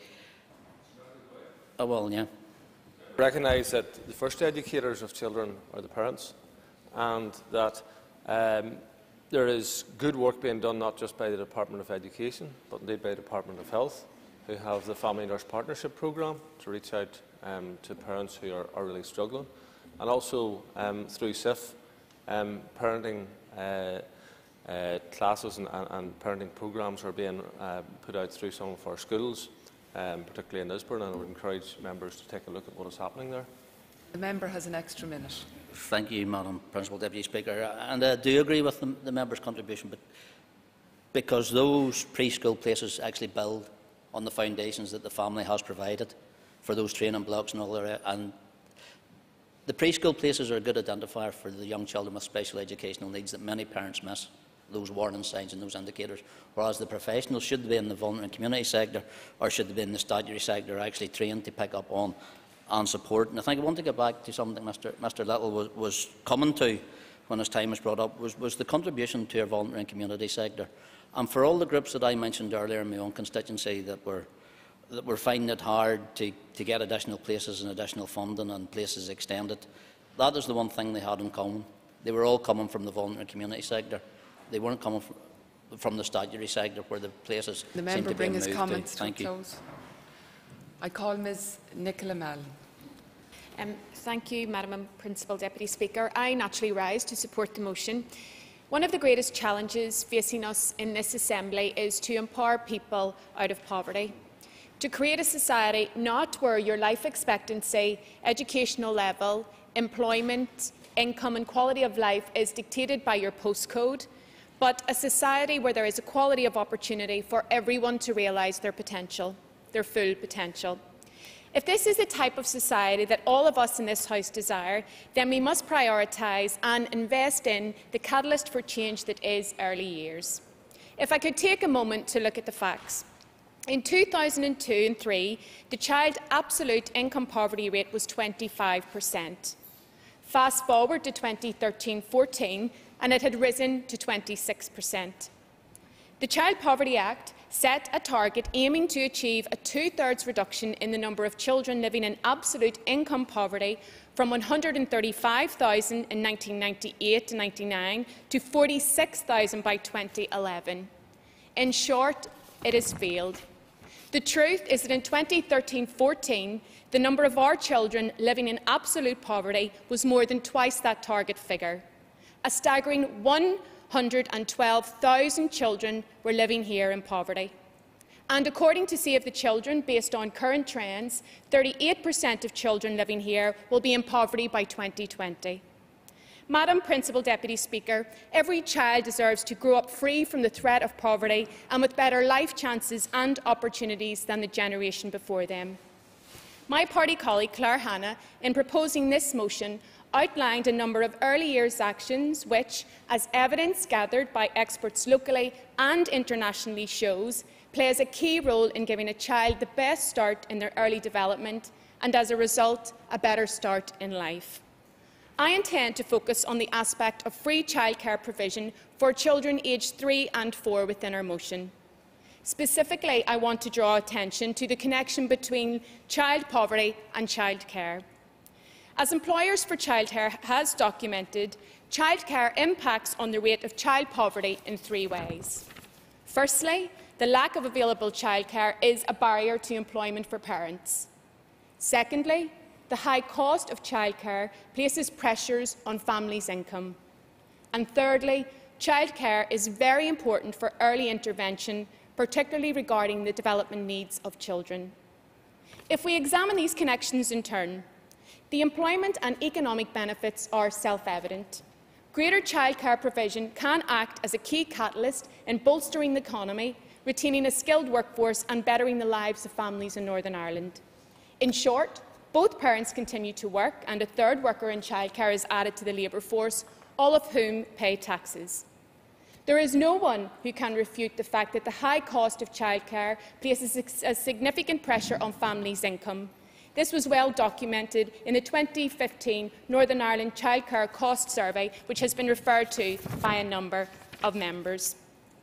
Oh, well, yeah. Recognise that the first educators of children are the parents, and that there is good work being done not just by the Department of Education, but indeed by the Department of Health, who have the Family Nurse Partnership Programme to reach out to parents who are really struggling, and also through SIF, parenting classes and parenting programmes are being put out through some of our schools, particularly in Lisburn, and I would encourage members to take a look at what is happening there. The member has an extra minute. Thank you, Madam Principal Deputy Speaker. And I do agree with the member's contribution, but because those preschool places actually build on the foundations that the family has provided for those training blocks and all that, and the preschool places are a good identifier for the young children with special educational needs that many parents miss, those warning signs and those indicators, whereas the professionals, should they be in the vulnerable community sector or should they be in the statutory sector, are actually trained to pick up on and support. And I think I want to get back to something Mr Little was coming to when his time was brought up, was the contribution to our voluntary and community sector. And for all the groups that I mentioned earlier in my own constituency that were finding it hard to get additional places and additional funding and places extended, that is the one thing they had in common. They were all coming from the voluntary community sector. They weren't coming from the statutory sector where the places the member seem to be bring his moved comments to. to a close. I call Ms Nicola Mallon. Thank you, Madam Principal Deputy Speaker. I naturally rise to support the motion. One of the greatest challenges facing us in this Assembly is to empower people out of poverty, to create a society not where your life expectancy, educational level, employment, income and quality of life is dictated by your postcode, but a society where there is equality of opportunity for everyone to realise their potential, their full potential. If this is the type of society that all of us in this House desire, then we must prioritise and invest in the catalyst for change that is early years. If I could take a moment to look at the facts. In 2002 and 2003, the child absolute income poverty rate was 25%. Fast forward to 2013-14, and it had risen to 26%. The Child Poverty Act set a target aiming to achieve a two-thirds reduction in the number of children living in absolute income poverty from 135,000 in 1998-99 to 46,000 by 2011. In short, it has failed. The truth is that in 2013-14, the number of our children living in absolute poverty was more than twice that target figure. A staggering 112,000 children were living here in poverty. And according to Save the Children, based on current trends, 38% of children living here will be in poverty by 2020. Madam Principal Deputy Speaker, every child deserves to grow up free from the threat of poverty and with better life chances and opportunities than the generation before them. My party colleague Claire Hanna, in proposing this motion, outlined a number of early years actions which, as evidence gathered by experts locally and internationally shows, plays a key role in giving a child the best start in their early development and, as a result, a better start in life. I intend to focus on the aspect of free childcare provision for children aged 3 and 4 within our motion. Specifically, I want to draw attention to the connection between child poverty and childcare. As Employers for Childcare has documented, childcare impacts on the rate of child poverty in 3 ways. Firstly, the lack of available childcare is a barrier to employment for parents. Secondly, the high cost of childcare places pressures on families' income. And thirdly, childcare is very important for early intervention, particularly regarding the development needs of children. If we examine these connections in turn, the employment and economic benefits are self-evident. Greater childcare provision can act as a key catalyst in bolstering the economy, retaining a skilled workforce and bettering the lives of families in Northern Ireland. In short, both parents continue to work and a third worker in childcare is added to the labour force, all of whom pay taxes. There is no one who can refute the fact that the high cost of childcare places a significant pressure on families' income. This was well documented in the 2015 Northern Ireland Childcare Cost Survey, which has been referred to by a number of members.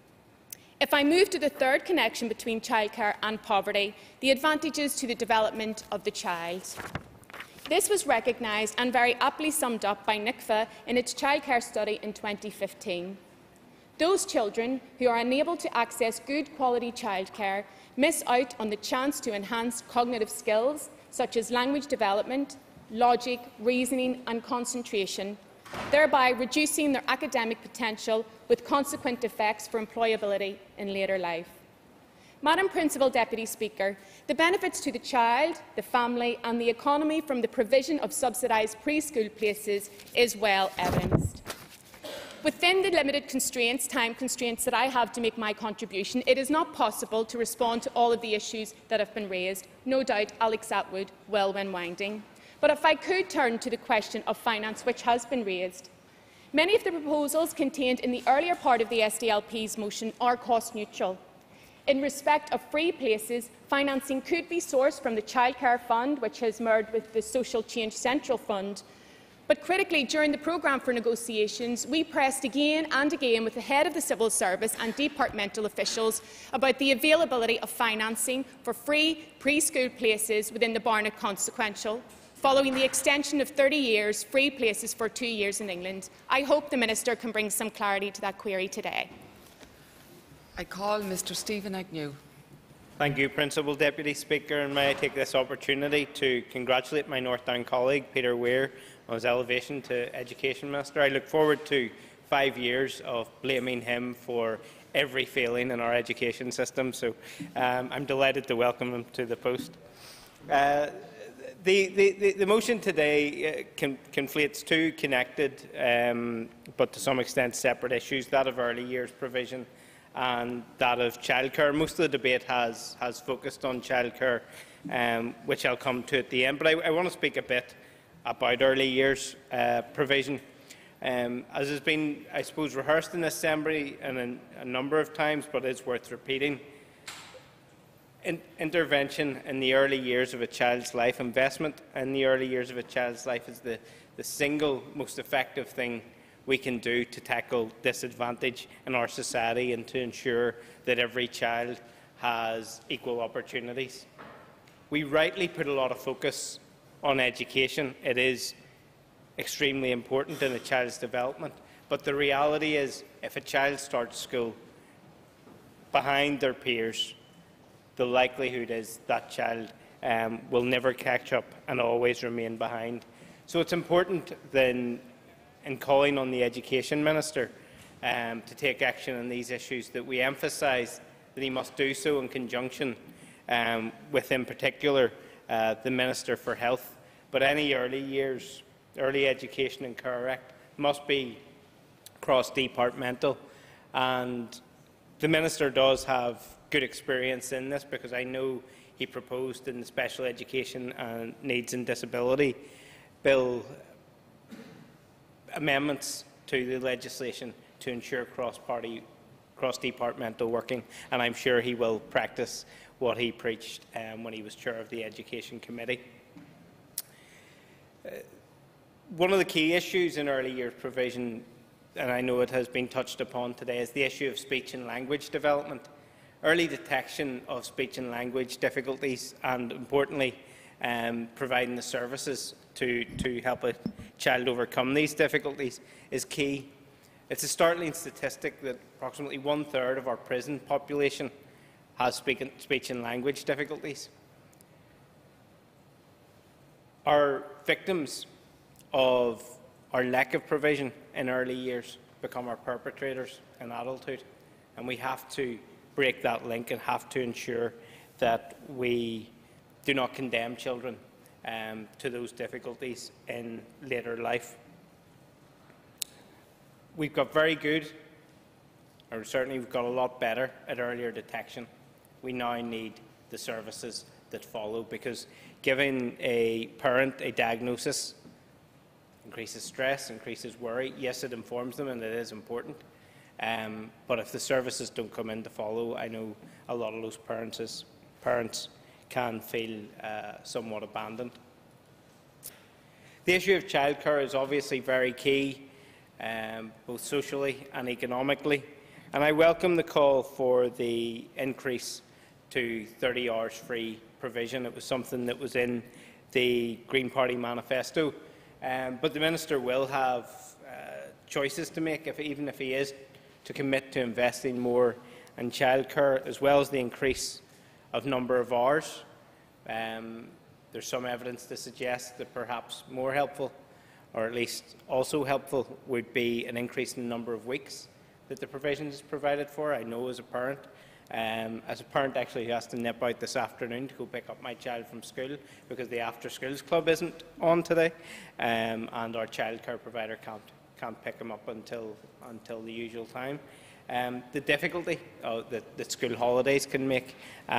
If I move to the third connection between childcare and poverty, the advantages to the development of the child. This was recognised and very aptly summed up by NICFA in its childcare study in 2015. Those children who are unable to access good quality childcare miss out on the chance to enhance cognitive skills such as language development, logic, reasoning and concentration, thereby reducing their academic potential with consequent effects for employability in later life. Madam Principal Deputy Speaker, the benefits to the child, the family and the economy from the provision of subsidised preschool places is well evidenced. Within the limited time constraints that I have to make my contribution, it is not possible to respond to all of the issues that have been raised. No doubt Alex Atwood will when winding. But if I could turn to the question of finance which has been raised. Many of the proposals contained in the earlier part of the SDLP's motion are cost neutral. In respect of free places, financing could be sourced from the Childcare Fund, which has merged with the Social Change Central Fund. But critically, during the programme for negotiations, we pressed again and again with the head of the civil service and departmental officials about the availability of financing for free preschool places within the Barnett Consequential, following the extension of 30 years free places for 2 years in England. I hope the Minister can bring some clarity to that query today. I call Mr Stephen Agnew. Thank you, Principal Deputy Speaker, and may I take this opportunity to congratulate my North Down colleague, Peter Weir, on his elevation to Education Minister. I look forward to 5 years of blaming him for every failing in our education system, so I'm delighted to welcome him to the post. The motion today conflates two connected but to some extent separate issues, that of early years provision and that of childcare. Most of the debate has focused on childcare, which I'll come to at the end, but I want to speak a bit about early years provision. As has been, I suppose, rehearsed in this Assembly and a number of times, but it's worth repeating, intervention in the early years of a child's life, investment in the early years of a child's life is the single most effective thing we can do to tackle disadvantage in our society and to ensure that every child has equal opportunities. We rightly put a lot of focus on education. It is extremely important in a child's development, but the reality is if a child starts school behind their peers, the likelihood is that child will never catch up and always remain behind. So it's important then, in calling on the Education Minister to take action on these issues, that we emphasise that he must do so in conjunction with, in particular, the Minister for Health. But any early education and care act must be cross-departmental, and the Minister does have good experience in this, because I know he proposed in the Special Education and Needs and Disability Bill amendments to the legislation to ensure cross-departmental working, and I'm sure he will practice what he preached when he was chair of the Education Committee. One of the key issues in early years provision, and I know it has been touched upon today, is the issue of speech and language development. Early detection of speech and language difficulties and, importantly, providing the services to help a child overcome these difficulties is key. It's a startling statistic that approximately 1/3 of our prison population has speech and language difficulties. Our victims of our lack of provision in early years become our perpetrators in adulthood, and we have to break that link and have to ensure that we do not condemn children to those difficulties in later life. We've got very good, or certainly we've got a lot better at earlier detection. We now need the services that follow, because giving a parent a diagnosis increases stress, increases worry. Yes, it informs them, and it is important. But if the services don't come in to follow, I know a lot of those parents can feel somewhat abandoned. The issue of childcare is obviously very key, both socially and economically, and I welcome the call for the increase to 30 hours free provision. It was something that was in the Green Party manifesto, but the Minister will have choices to make, even if he is to commit to investing more in childcare, as well as the increase of number of hours. There's some evidence to suggest that perhaps more helpful, or at least also helpful, would be an increase in the number of weeks that the provision is provided for. I know as a parent actually who has to nip out this afternoon to go pick up my child from school because the after schools club isn't on today, and our childcare provider can't pick him up until the usual time. The difficulty that school holidays can make,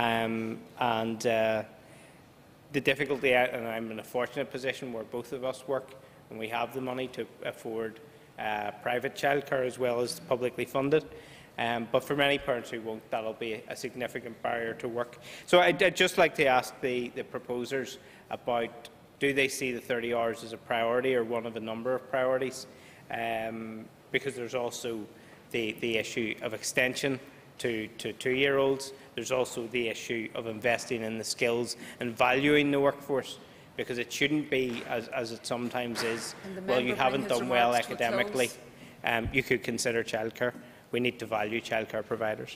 the difficulty, and I'm in a fortunate position where both of us work and we have the money to afford private childcare as well as publicly funded. But for many parents who won't, that will be a significant barrier to work. So I'd just like to ask the proposers about, do they see the 30 hours as a priority or one of a number of priorities? Because there's also the issue of extension to 2-year-olds. There's also the issue of investing in the skills and valuing the workforce, because it shouldn't be, as it sometimes is, well, you haven't done well academically, you could consider childcare. We need to value childcare providers.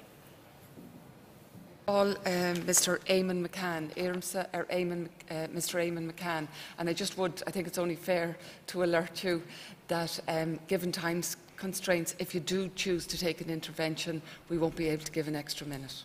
Mr. Eamon McCann, Mr. Eamon McCann, and I think it's only fair to alert you that given time constraints, if you do choose to take an intervention, we won't be able to give an extra minute.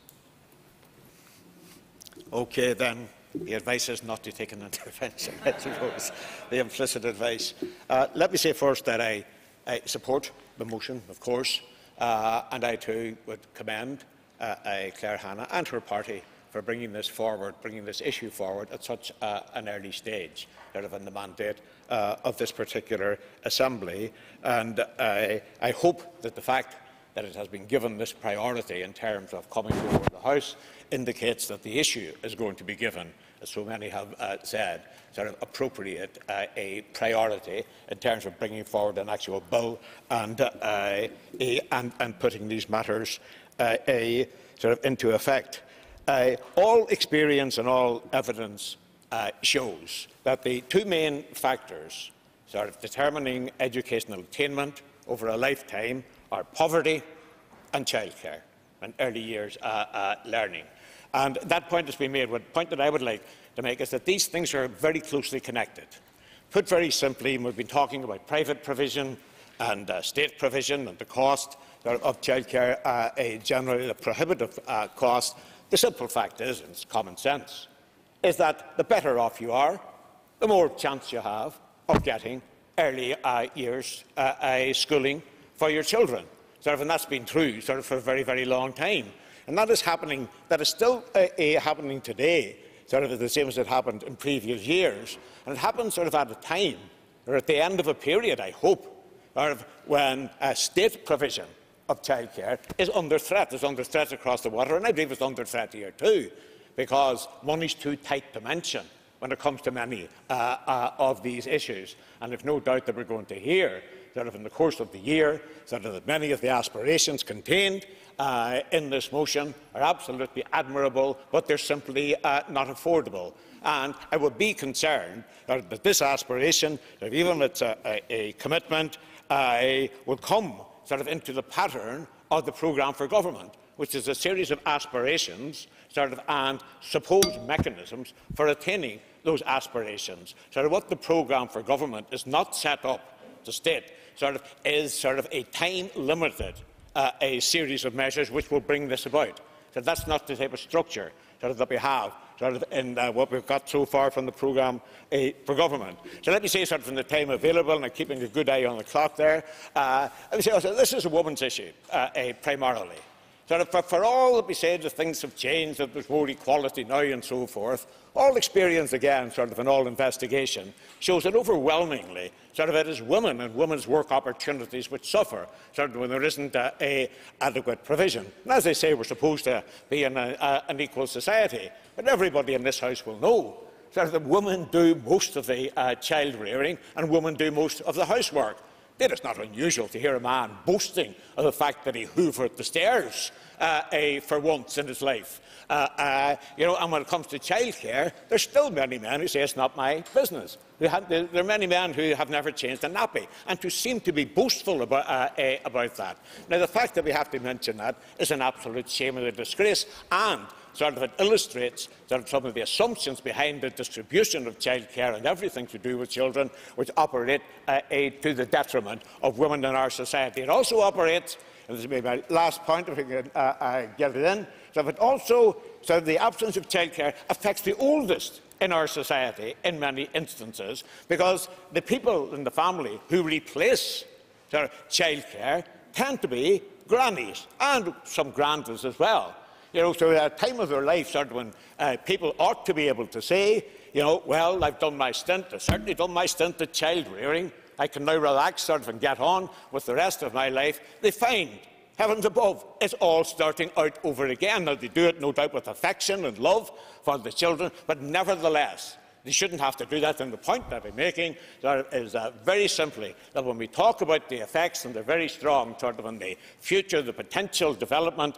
Okay, then. The advice is not to take an intervention, I suppose, the implicit advice. Let me say first that I support the motion, of course, and I too would commend Claire Hanna and her party for bringing this forward, bringing this issue forward at such an early stage, in the mandate of this particular Assembly. And I hope that the fact that it has been given this priority in terms of coming before the House indicates that the issue is going to be given, as so many have said, appropriate a priority in terms of bringing forward an actual bill and putting these matters into effect. All experience and all evidence shows that the two main factors determining educational attainment over a lifetime are poverty and childcare and early years learning. And that point has been made. The point that I would like to make is that these things are very closely connected. Put very simply, and we've been talking about private provision and state provision and the cost of childcare, generally the prohibitive cost. The simple fact is, and it's common sense, is that the better off you are, the more chance you have of getting early years schooling for your children. And that's been true for a very, very long time. And that is happening, that is still happening today, the same as it happened in previous years. And it happens at a time, or at the end of a period, I hope, when state provision of childcare is under threat. It's under threat across the water, and I believe it's under threat here too, because money's too tight to mention when it comes to many of these issues. And I've no doubt that we're going to hear in the course of the year, that many of the aspirations contained in this motion are absolutely admirable, but they're simply not affordable. And I would be concerned that this aspiration, that even if it's a commitment, will come into the pattern of the programme for government, which is a series of aspirations and supposed mechanisms for attaining those aspirations. What the programme for government is not set up to state is a time-limited a series of measures which will bring this about. That's not the type of structure that we have in what we've got so far from the programme for government. So let me say from the time available, and I'm keeping a good eye on the clock there, let me say also, this is a woman's issue, primarily. For all that we say that things have changed, that there's more equality now and so forth, all experience again, and all investigation, shows that overwhelmingly it is women and women's work opportunities which suffer when there isn't adequate provision. And as I say, we're supposed to be in an equal society, but everybody in this House will know that women do most of the child rearing and women do most of the housework. It is not unusual to hear a man boasting of the fact that he hoovered the stairs for once in his life. And when it comes to childcare, there's still many men who say it's not my business. There are many men who have never changed a nappy, and who seem to be boastful about that. Now, the fact that we have to mention that is an absolute shame and a disgrace, and it illustrates some of the assumptions behind the distribution of childcare and everything to do with children, which operate to the detriment of women in our society. It also operates, and this will be my last point if we can get it in, it also, the absence of childcare affects the oldest in our society in many instances, because the people in the family who replace childcare tend to be grannies and some grandas as well. So at a time of their life when people ought to be able to say, well, I've done my stint, I've certainly done my stint at child rearing, I can now relax and get on with the rest of my life, they find, heavens above, it's all starting out over again. Now, they do it, no doubt, with affection and love for the children, but nevertheless, they shouldn't have to do that. And the point that I'm making is very simply that when we talk about the effects, and they're very strong on the future, the potential development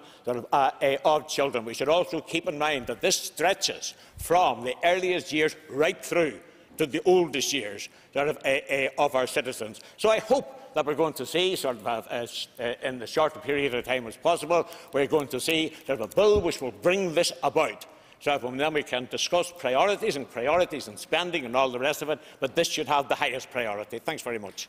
of children, we should also keep in mind that this stretches from the earliest years right through to the oldest years of our citizens. So I hope that we're going to see, in the shorter period of time as possible, we're going to see a bill which will bring this about. Then we can discuss priorities and spending and all the rest of it, but this should have the highest priority. Thanks very much.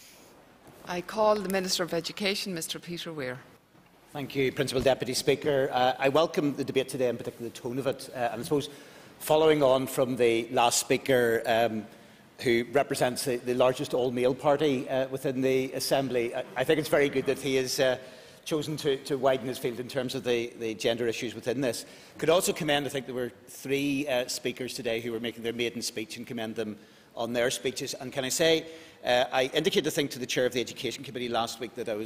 I call the Minister of Education, Mr Peter Weir. Thank you, Principal Deputy Speaker. I welcome the debate today, in particular the tone of it. And I suppose, following on from the last speaker, who represents the largest all-male party within the Assembly, I think it's very good that he is chosen to widen his field in terms of the gender issues within this. Could also commend, I think there were 3 speakers today who were making their maiden speech, and commend them on their speeches. And can I say, I indicated, I think, to the Chair of the Education Committee last week that I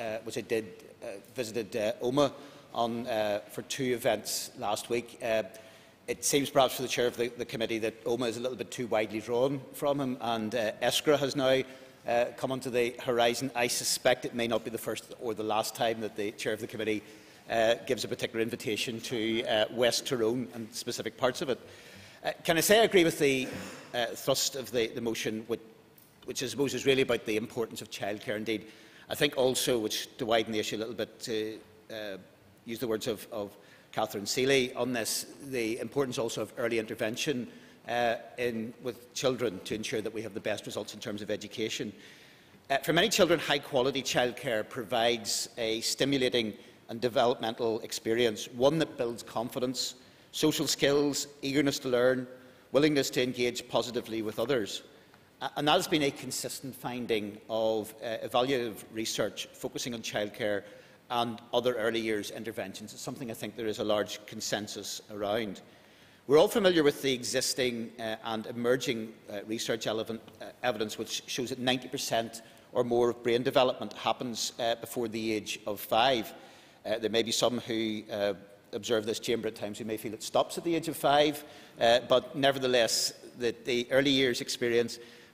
visited Omagh for 2 events last week. It seems perhaps for the Chair of the Committee that Omagh is a little bit too widely drawn from him, and Eskra has now come onto the horizon. I suspect it may not be the first or the last time that the Chair of the Committee gives a particular invitation to West Tyrone and specific parts of it. Can I say I agree with the thrust of the motion, which I suppose is really about the importance of childcare. Indeed, I think also, which to widen the issue a little bit, to use the words of Catherine Seeley on this, the importance also of early intervention with children to ensure that we have the best results in terms of education. For many children, high-quality childcare provides a stimulating and developmental experience, one that builds confidence, social skills, eagerness to learn, willingness to engage positively with others. And that has been a consistent finding of evaluative research focusing on childcare and other early years interventions. It's something I think there is a large consensus around. We're all familiar with the existing and emerging research evidence which shows that 90% or more of brain development happens before the age of 5. There may be some who observe this chamber at times who may feel it stops at the age of 5, but nevertheless the early years experience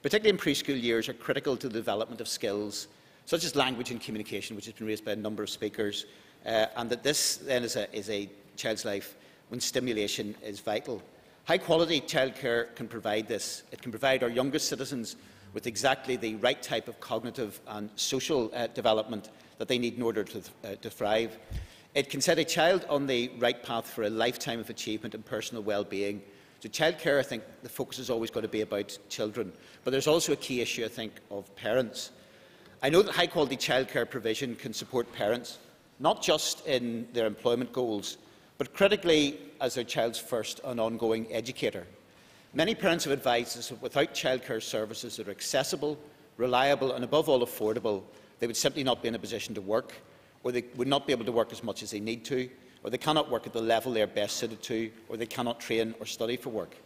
particularly in preschool years, are critical to the development of skills such as language and communication, which has been raised by a number of speakers, and that this then is a child's life when stimulation is vital. High-quality childcare can provide this. It can provide our youngest citizens with exactly the right type of cognitive and social development that they need in order to thrive. It can set a child on the right path for a lifetime of achievement and personal well-being. So childcare, I think, the focus is always going to be about children. But there's also a key issue, I think, of parents. I know that high-quality childcare provision can support parents, not just in their employment goals, but critically as their child's first and ongoing educator. Many parents have advised us that without childcare services that are accessible, reliable and above all affordable, they would simply not be in a position to work, or they would not be able to work as much as they need to, or they cannot work at the level they are best suited to, or they cannot train or study for work.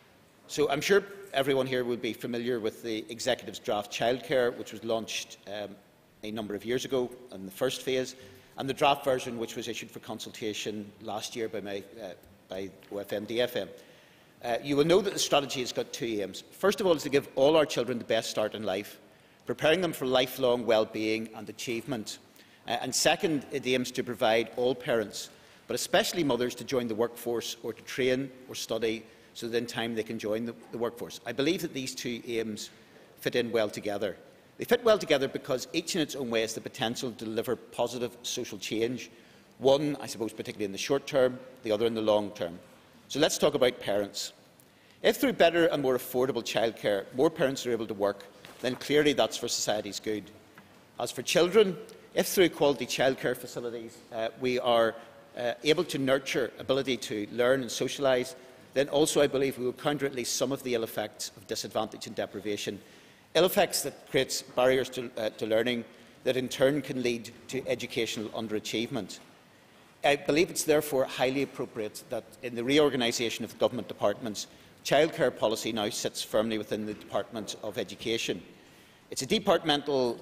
So I'm sure everyone here will be familiar with the Executive's draft Childcare, which was launched a number of years ago in the first phase, and the draft version which was issued for consultation last year by OFM-DFM. You will know that the strategy has got two aims. First of all is to give all our children the best start in life, preparing them for lifelong well-being and achievement. And second, it aims to provide all parents, but especially mothers, to join the workforce or to train or study so that in time they can join the workforce. I believe that these two aims fit in well together. They fit well together because each in its own way has the potential to deliver positive social change, one, I suppose, particularly in the short term, the other in the long term. So let's talk about parents. If through better and more affordable childcare more parents are able to work, then clearly that's for society's good. As for children, if through quality childcare facilities we are able to nurture ability to learn and socialise, then also I believe we will counter at least some of the ill effects of disadvantage and deprivation. Ill effects that create barriers to learning that in turn can lead to educational underachievement. I believe it's therefore highly appropriate that in the reorganisation of the government departments, childcare policy now sits firmly within the Department of Education. Its new departmental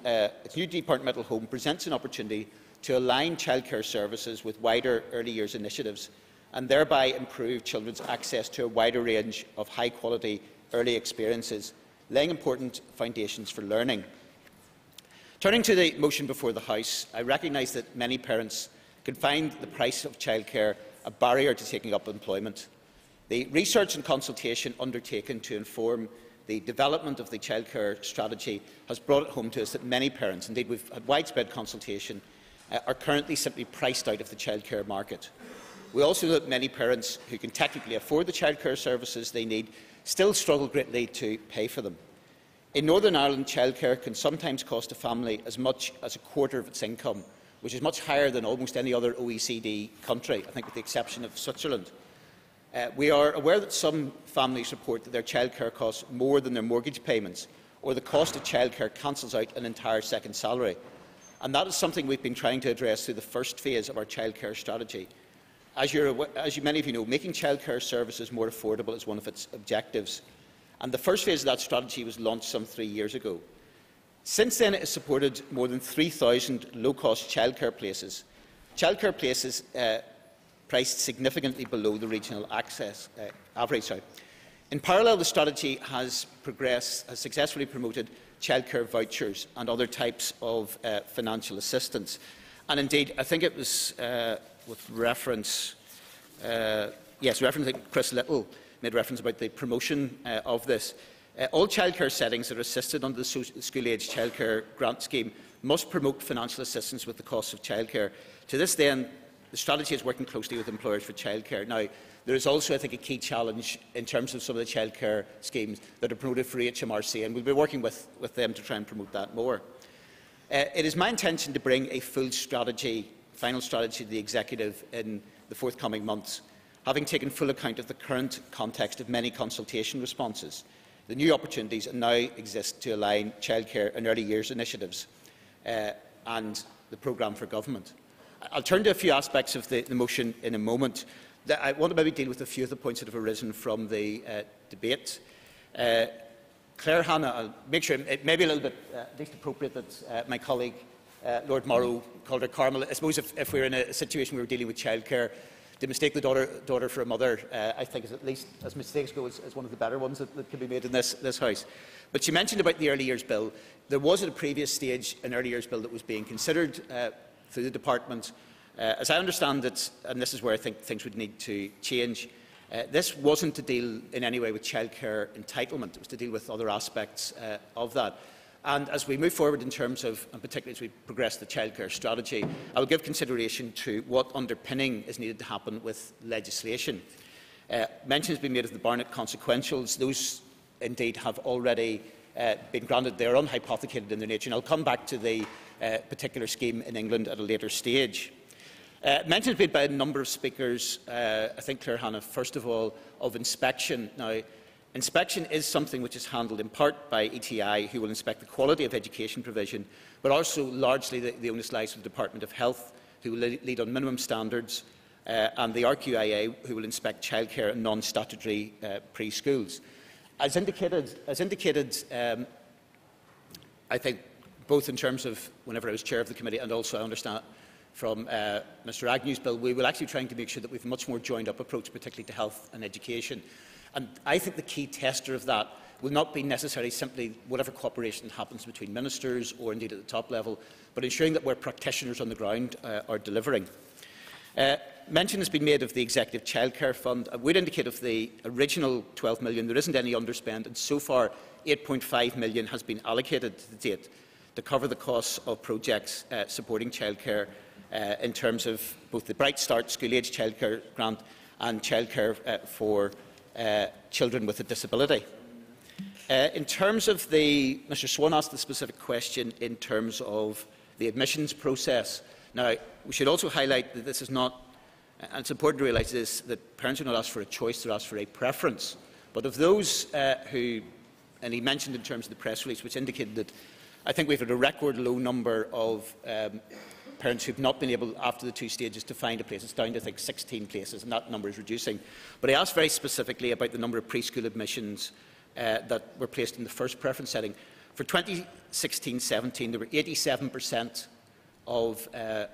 home presents an opportunity to align childcare services with wider early years initiatives and thereby improve children's access to a wider range of high-quality early experiences, laying important foundations for learning. Turning to the motion before the House, I recognise that many parents can find the price of childcare a barrier to taking up employment. The research and consultation undertaken to inform the development of the childcare strategy has brought it home to us that many parents, indeed we've had widespread consultation, are currently simply priced out of the childcare market. We also know that many parents who can technically afford the childcare services they need still struggle greatly to pay for them. In Northern Ireland, childcare can sometimes cost a family as much as a quarter of its income, which is much higher than almost any other OECD country, I think with the exception of Switzerland. We are aware that some families report that their childcare costs more than their mortgage payments, or the cost of childcare cancels out an entire second salary. And that is something we've been trying to address through the first phase of our childcare strategy. As many of you know, making childcare services more affordable is one of its objectives. And the first phase of that strategy was launched some 3 years ago. Since then, it has supported more than 3,000 low-cost childcare places. Childcare places priced significantly below the regional average. In parallel, the strategy has successfully promoted childcare vouchers and other types of financial assistance. And indeed, I think it was with reference, Chris Little made reference about the promotion of this. All childcare settings that are assisted under the school-age childcare grant scheme must promote financial assistance with the costs of childcare. To this end, the strategy is working closely with employers for childcare. Now, there is also, I think, a key challenge in terms of some of the childcare schemes that are promoted for HMRC, and we'll be working with them to try and promote that more. It is my intention to bring a full strategy, final strategy to the Executive in the forthcoming months, having taken full account of the current context of many consultation responses, the new opportunities that now exist to align childcare and early years initiatives and the programme for government. I'll turn to a few aspects of the motion in a moment. I want to maybe deal with a few of the points that have arisen from the debate. Claire Hanna, I'll make sure it may be a little bit at least appropriate that my colleague Lord Morrow called her Carmel. I suppose if we're in a situation where we're dealing with childcare, to mistake the daughter for a mother, I think is, at least as mistakes go, is one of the better ones that can be made in this House. But she mentioned about the early years bill. There was at a previous stage an early years bill that was being considered through the department. As I understand it, and this is where I think things would need to change, this wasn't to deal in any way with childcare entitlement. It was to deal with other aspects of that. And as we move forward in terms of, and particularly as we progress the childcare strategy, I will give consideration to what underpinning is needed to happen with legislation. Mention has been made of the Barnett consequentials. Those indeed have already been granted. They are unhypothecated in their nature. And I'll come back to the particular scheme in England at a later stage. Mention has been made by a number of speakers, I think Claire Hanna, first of all, of inspection. Now, inspection is something which is handled in part by ETI, who will inspect the quality of education provision, but also largely the onus lies with the Department of Health, who will lead on minimum standards, and the RQIA, who will inspect childcare and non-statutory preschools. As indicated, I think both in terms of whenever I was chair of the committee and also I understand from Mr Agnew's bill, we will actually trying to make sure that we have a much more joined-up approach, particularly to health and education. And I think the key tester of that will not be necessarily simply whatever cooperation happens between ministers or indeed at the top level, but ensuring that where practitioners on the ground are delivering. Mention has been made of the Executive Childcare Fund. I would indicate of the original 12 million, there isn't any underspend, and so far 8.5 million has been allocated to date to cover the costs of projects supporting childcare in terms of both the Bright Start school-age childcare grant and childcare for children with a disability. In terms of Mr Swan asked the specific question in terms of the admissions process. Now, we should also highlight that this is not, and it's important to realise this, that parents are not asked for a choice, they're asked for a preference. But of those who, and he mentioned in terms of the press release, which indicated that I think we've had a record low number of parents who have not been able, after the 2 stages, to find a place. It's down to, I think, 16 places, and that number is reducing. But I asked very specifically about the number of preschool admissions that were placed in the first preference setting. For 2016-17, there were 87% of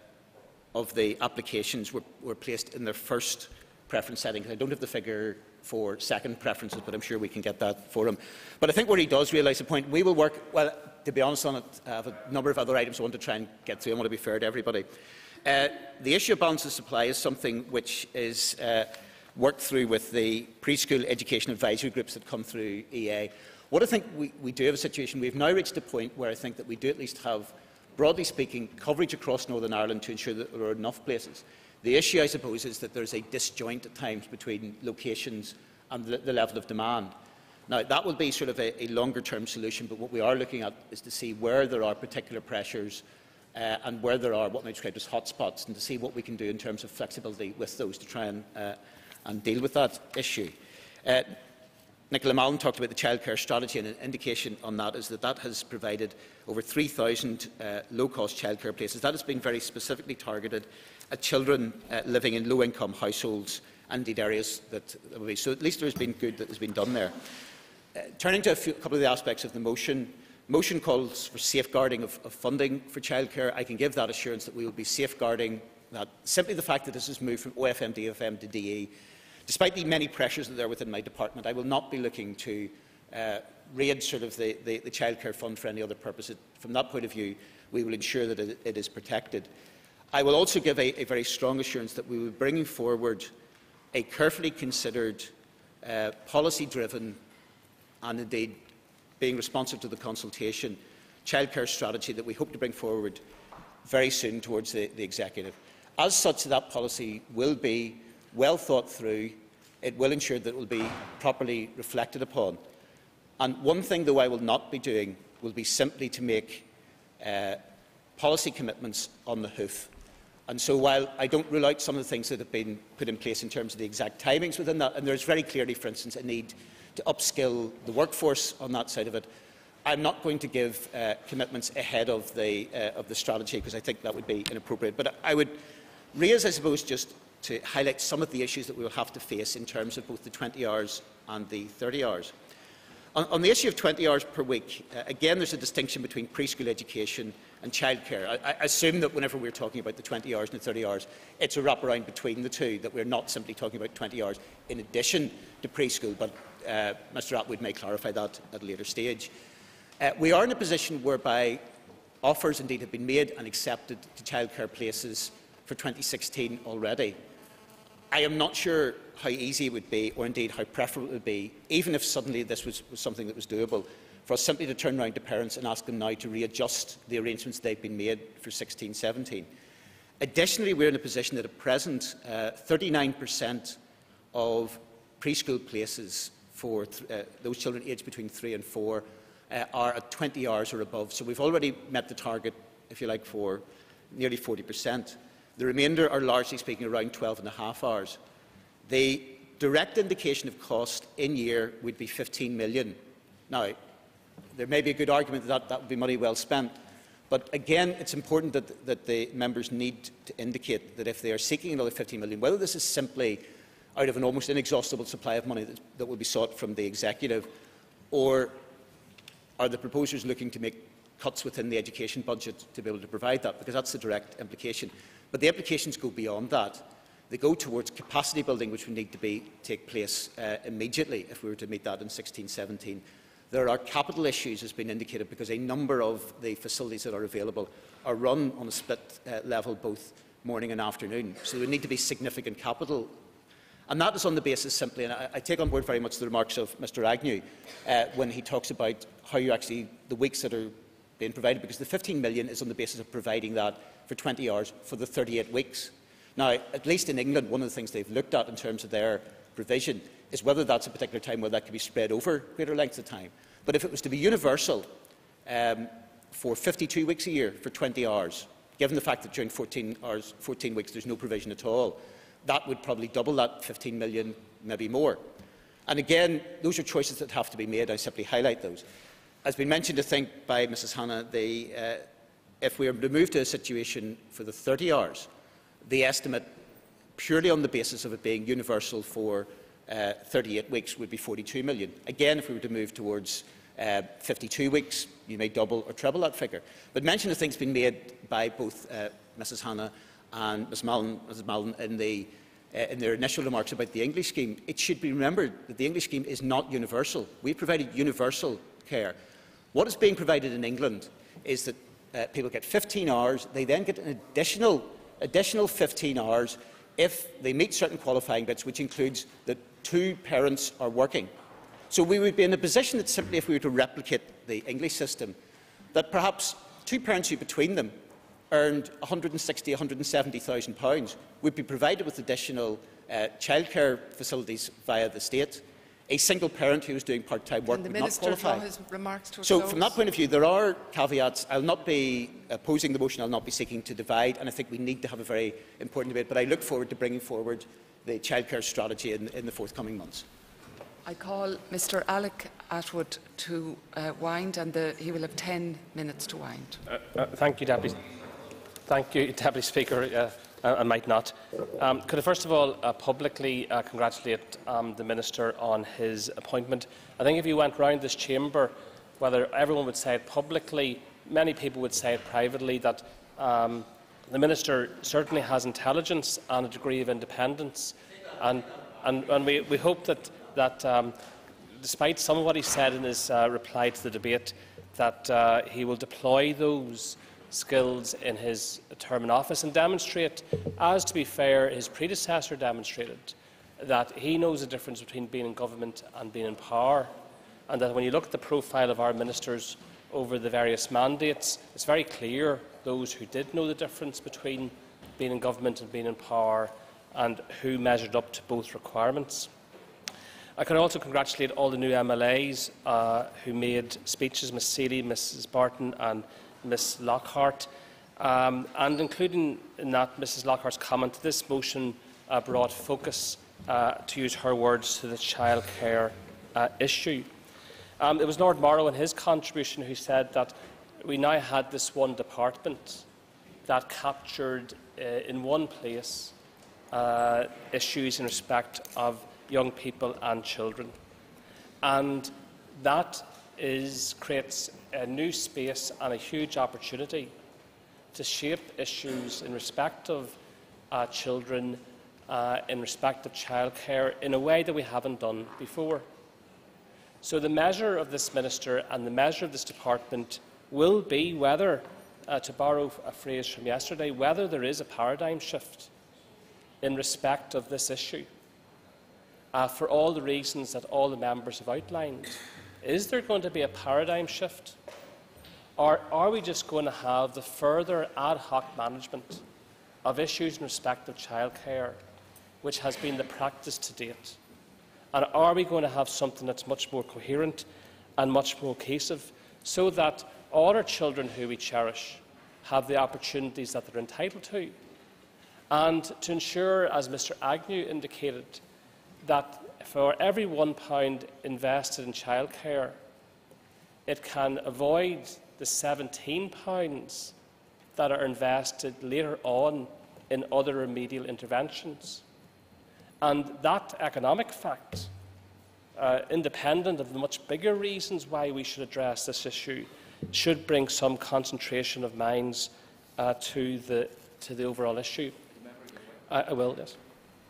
the applications were placed in their first preference setting. I don't have the figure for second preferences, but I'm sure we can get that for him. But I think where he does realise the point, we will work, well, to be honest on it, I have a number of other items I want to try and get through. I want to be fair to everybody. The issue of balance of supply is something which is worked through with the preschool education advisory groups that come through EA. What I think we do have a situation, we've now reached a point where I think that we do at least have, broadly speaking, coverage across Northern Ireland to ensure that there are enough places. The issue, I suppose, is that there is a disjoint at times between locations and the level of demand. Now, that will be sort of a longer-term solution, but what we are looking at is to see where there are particular pressures and where there are what might be described as hotspots, and to see what we can do in terms of flexibility with those to try and deal with that issue. Nicola Mallon talked about the childcare strategy, and an indication on that is that that has provided over 3,000 low-cost childcare places. That has been very specifically targeted at children living in low-income households and indeed areas that will be. So at least there has been good that has been done there. Turning to a couple of the aspects of the motion. Motion calls for safeguarding of funding for childcare. I can give that assurance that we will be safeguarding that. Simply the fact that this has moved from OFM, DFM to DE, despite the many pressures that are there within my department, I will not be looking to raid sort of the childcare fund for any other purpose. From that point of view, we will ensure that it is protected. I will also give a very strong assurance that we will be bringing forward a carefully considered, policy-driven and indeed being responsive to the consultation childcare strategy that we hope to bring forward very soon towards the Executive. As such, that policy will be well thought through. It will ensure that it will be properly reflected upon. And one thing, though, I will not be doing will be simply to make policy commitments on the hoof. And so while I don't rule out some of the things that have been put in place in terms of the exact timings within that, and there is very clearly, for instance, a need to upskill the workforce on that side of it, I'm not going to give commitments ahead of the strategy, because I think that would be inappropriate. But I would raise, I suppose, just to highlight some of the issues that we will have to face in terms of both the 20 hours and the 30 hours. On the issue of 20 hours per week, again, there's a distinction between preschool education and childcare. I assume that whenever we're talking about the 20 hours and the 30 hours, it's a wraparound between the two, that we're not simply talking about 20 hours in addition to preschool, but Mr Atwood may clarify that at a later stage. We are in a position whereby offers indeed have been made and accepted to childcare places for 2016 already. I am not sure how easy it would be, or indeed how preferable it would be, even if suddenly this was something that was doable, for us simply to turn around to parents and ask them now to readjust the arrangements they've been made for 16-17. Additionally, we're in a position that at present 39% of preschool places for those children aged between 3 and 4 are at 20 hours or above. So we've already met the target, if you like, for nearly 40%. The remainder are largely speaking around 12.5 hours. The direct indication of cost in year would be 15 million. Now, there may be a good argument that that would be money well spent, but again, it's important that the members need to indicate that if they are seeking another 15 million, whether this is simply out of an almost inexhaustible supply of money that will be sought from the executive, or are the proposers looking to make cuts within the education budget to be able to provide that, because that's the direct implication. But the implications go beyond that. They go towards capacity building, which would need to take place immediately if we were to meet that in 16-17. There are capital issues, as has been indicated, because a number of the facilities that are available are run on a split level, both morning and afternoon. So there need to be significant capital. And that is on the basis simply, and I take on board very much the remarks of Mr Agnew when he talks about how you actually, the weeks that are being provided, because the 15 million is on the basis of providing that for 20 hours for the 38 weeks. Now, at least in England, one of the things they've looked at in terms of their provision is whether that's a particular time where that can be spread over greater lengths of time. But if it was to be universal for 52 weeks a year for 20 hours, given the fact that during 14 weeks there's no provision at all, that would probably double that 15 million, maybe more. And again, those are choices that have to be made. I simply highlight those. As been mentioned, I think, by Mrs Hannah, if we are to move to a situation for the 30 hours, the estimate, purely on the basis of it being universal for 38 weeks, would be 42 million. Again, if we were to move towards 52 weeks, you may double or treble that figure. But mention of things been made by both Mrs Hannah and Mrs Mallon in their initial remarks about the English scheme. It should be remembered that the English scheme is not universal. We provided universal care. What is being provided in England is that people get 15 hours. They then get an additional 15 hours if they meet certain qualifying bits, which includes that 2 parents are working. So we would be in a position that simply, if we were to replicate the English system, that perhaps 2 parents who between them earned £160,000, £170,000 would be provided with additional childcare facilities via the state. A single parent who is doing part-time work would not qualify. His remarks to so from that point of view, there are caveats. I will not be opposing the motion. I will not be seeking to divide, and I think we need to have a very important debate. But I look forward to bringing forward the childcare strategy in the forthcoming months. I call Mr Alec Atwood to wind, and he will have 10 minutes to wind. Thank you, Deputy Speaker. I might not. Could I first of all publicly congratulate the Minister on his appointment. I think if you went round this chamber, whether everyone would say it publicly, many people would say it privately, that the Minister certainly has intelligence and a degree of independence. And we hope that despite some of what he said in his reply to the debate, that he will deploy those skills in his term in office and demonstrate, as to be fair, his predecessor demonstrated, that he knows the difference between being in government and being in power, and that when you look at the profile of our ministers over the various mandates, it's very clear those who did know the difference between being in government and being in power, and who measured up to both requirements. I can also congratulate all the new MLAs who made speeches, Ms Seeley, Mrs Barton and Ms Lockhart, and including in that Mrs Lockhart's comment, this motion brought focus, to use her words, to the childcare issue. It was Lord Morrow in his contribution who said that we now had this one department that captured in one place issues in respect of young people and children. And that creates a new space and a huge opportunity to shape issues in respect of children, in respect of childcare, in a way that we haven't done before. So the measure of this Minister and the measure of this Department will be whether, to borrow a phrase from yesterday, whether there is a paradigm shift in respect of this issue, for all the reasons that all the members have outlined. Is there going to be a paradigm shift? Or are we just going to have the further ad hoc management of issues in respect of childcare, which has been the practice to date? And are we going to have something that's much more coherent and much more cohesive, so that all our children who we cherish have the opportunities that they're entitled to? And to ensure, as Mr Agnew indicated, that for every £1 invested in childcare, it can avoid the £17 that are invested later on in other remedial interventions. And that economic fact, independent of the much bigger reasons why we should address this issue, should bring some concentration of minds to the overall issue. I will, yes.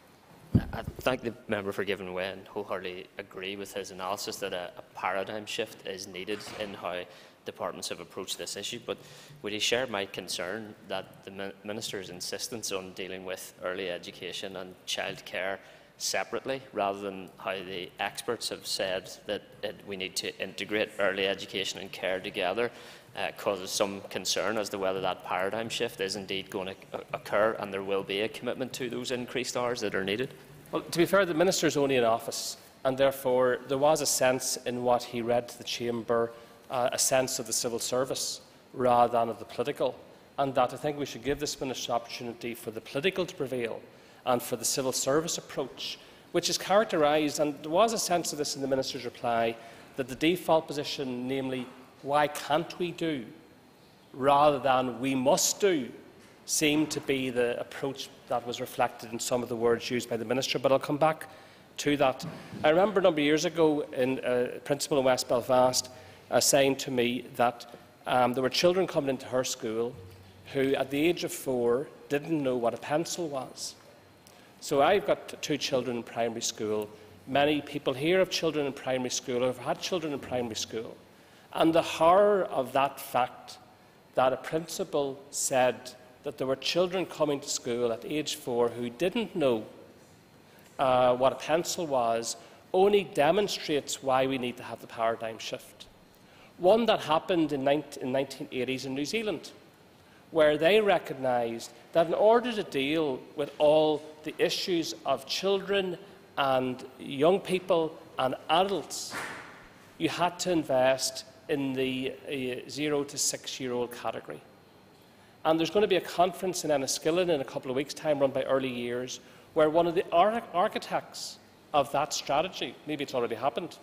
I thank the member for giving way and wholeheartedly agree with his analysis that a paradigm shift is needed in how departments have approached this issue. But would he share my concern that the Minister's insistence on dealing with early education and childcare separately, rather than how the experts have said that we need to integrate early education and care together, causes some concern as to whether that paradigm shift is indeed going to occur and there will be a commitment to those increased hours that are needed? Well, to be fair, the Minister is only in office, and therefore there was a sense in what he read to the Chamber, a sense of the civil service rather than of the political, and that I think we should give this Minister an opportunity for the political to prevail and for the civil service approach, which is characterised, and there was a sense of this in the Minister's reply, that the default position, namely, why can't we do, rather than we must do, seemed to be the approach that was reflected in some of the words used by the Minister. But I'll come back to that. I remember a number of years ago, a principal in West Belfast saying to me that there were children coming into her school who, at the age of 4, didn't know what a pencil was. So I've got 2 children in primary school. Many people here have children in primary school, or have had children in primary school. And the horror of that fact, that a principal said that there were children coming to school at age 4 who didn't know what a pencil was, only demonstrates why we need to have the paradigm shift. One that happened in the 1980s in New Zealand, where they recognised that in order to deal with all the issues of children and young people and adults, you had to invest in the 0 to 6-year-old category. And there's going to be a conference in Enniskillen in a couple of weeks' time run by Early Years, where one of the architects of that strategy, maybe it's already happened.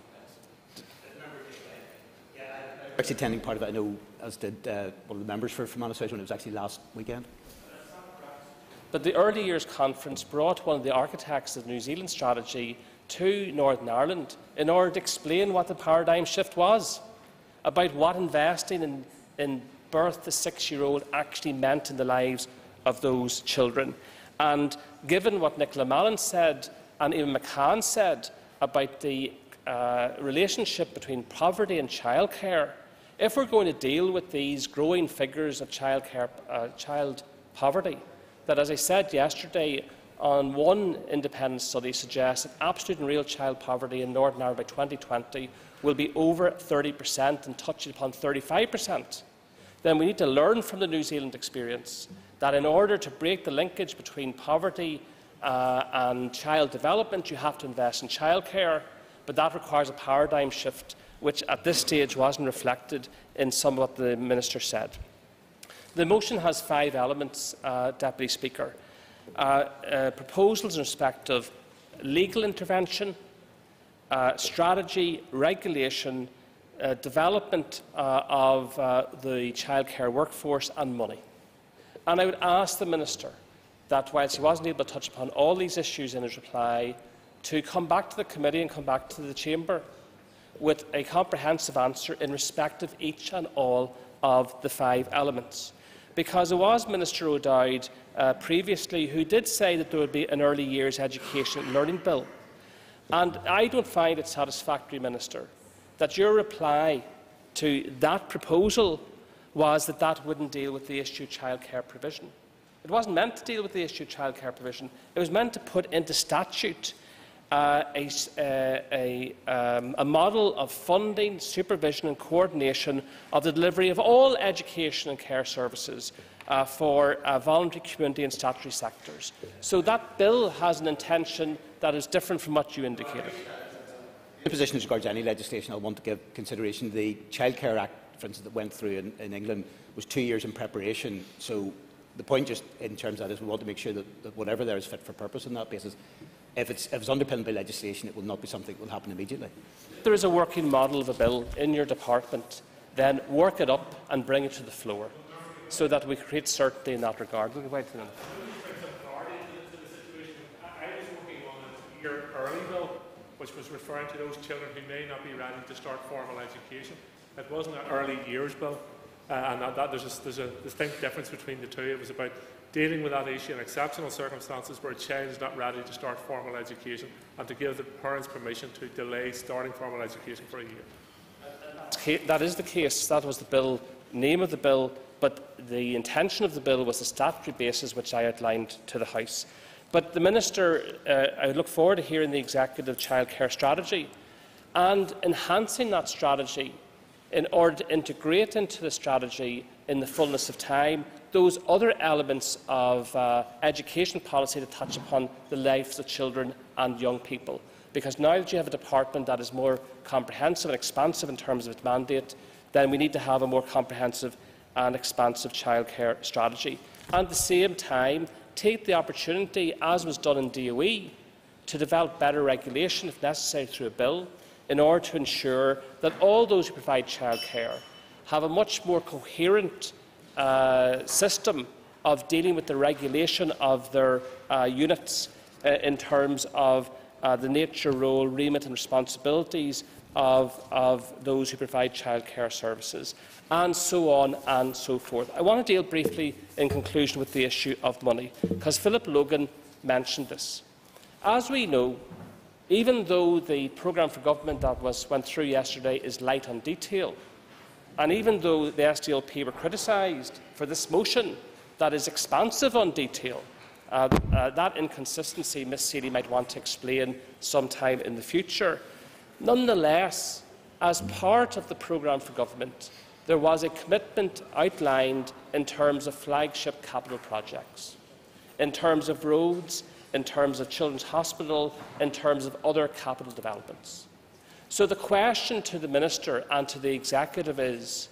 Actually attending part of it, I know, as did one of the members for Fermanagh South when it was actually last weekend. But the Early Years Conference brought one of the architects of the New Zealand strategy to Northern Ireland in order to explain what the paradigm shift was, about what investing in birth to 6-year-old actually meant in the lives of those children. And given what Nicola Mallon said and even McCann said about the relationship between poverty and childcare, if we're going to deal with these growing figures of child poverty, that, as I said yesterday, on one independent study suggests that absolute and real child poverty in Northern Ireland by 2020 will be over 30% and touching upon 35%, then we need to learn from the New Zealand experience that in order to break the linkage between poverty and child development, you have to invest in childcare, but that requires a paradigm shift, which at this stage wasn't reflected in some of what the Minister said. The motion has 5 elements, Deputy Speaker. Proposals in respect of legal intervention, strategy, regulation, development of the childcare workforce and money. And I would ask the Minister that, whilst he wasn't able to touch upon all these issues in his reply, to come back to the committee and come back to the Chamber with a comprehensive answer in respect of each and all of the 5 elements. Because it was Minister O'Dowd previously who did say that there would be an early years education and learning bill. And I don't find it satisfactory, Minister, that your reply to that proposal was that that wouldn't deal with the issue of childcare provision. It wasn't meant to deal with the issue of childcare provision. It was meant to put into statute a model of funding, supervision and coordination of the delivery of all education and care services for voluntary, community and statutory sectors. So that bill has an intention that is different from what you indicated. In position as regards any legislation, I want to give consideration. The Childcare Act, for instance, that went through in England was 2 years in preparation. So the point just in terms of that is we want to make sure that whatever there is fit for purpose on that basis. If it's underpinned by legislation, it will not be something that will happen immediately. If there is a working model of a bill in your department, then work it up and bring it to the floor so that we create certainty in that regard. We'll wait for them. I was working on a year early bill, which was referring to those children who may not be ready to start formal education. It wasn't an early years bill, and there's a distinct difference between the two. It was about dealing with that issue in exceptional circumstances where a child is not ready to start formal education and to give the parents permission to delay starting formal education for a year. That is the case. That was the bill, name of the bill, but the intention of the bill was the statutory basis which I outlined to the House. But the Minister, I look forward to hearing the executive childcare strategy and enhancing that strategy in order to integrate into the strategy in the fullness of time those other elements of education policy that touch upon the lives of children and young people. Because now that you have a department that is more comprehensive and expansive in terms of its mandate, then we need to have a more comprehensive and expansive childcare strategy. And at the same time, take the opportunity, as was done in DOE, to develop better regulation, if necessary through a bill, in order to ensure that all those who provide childcare have a much more coherent system of dealing with the regulation of their units in terms of the nature, role, remit and responsibilities of those who provide childcare services, and so on and so forth. I want to deal briefly in conclusion with the issue of money, because Philip Logan mentioned this. As we know, even though the programme for government that went through yesterday is light on detail, and even though the SDLP were criticised for this motion that is expansive on detail, that inconsistency Ms Seeley might want to explain sometime in the future. Nonetheless, as part of the programme for government, there was a commitment outlined in terms of flagship capital projects, in terms of roads, in terms of Children's Hospital, in terms of other capital developments. So the question to the Minister and to the Executive is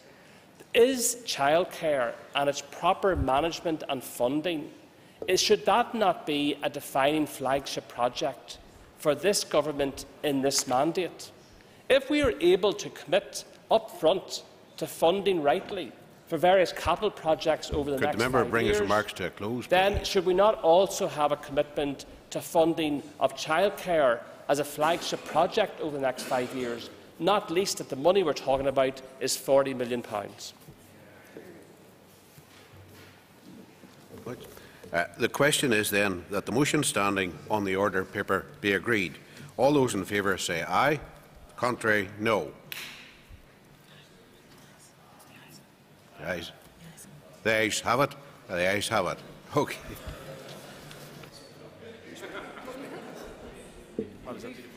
childcare and its proper management and funding, should that not be a defining flagship project for this government in this mandate? If we are able to commit up front to funding rightly for various capital projects over the next 5 years, could the member bring his remarks to a close, then should we not also have a commitment to funding of childcare as a flagship project over the next 5 years, not least that the money we're talking about is £40 million. The question is then that the motion standing on the order paper be agreed. All those in favour say aye. Contrary, no. The ayes have it. The ayes have it. Okay.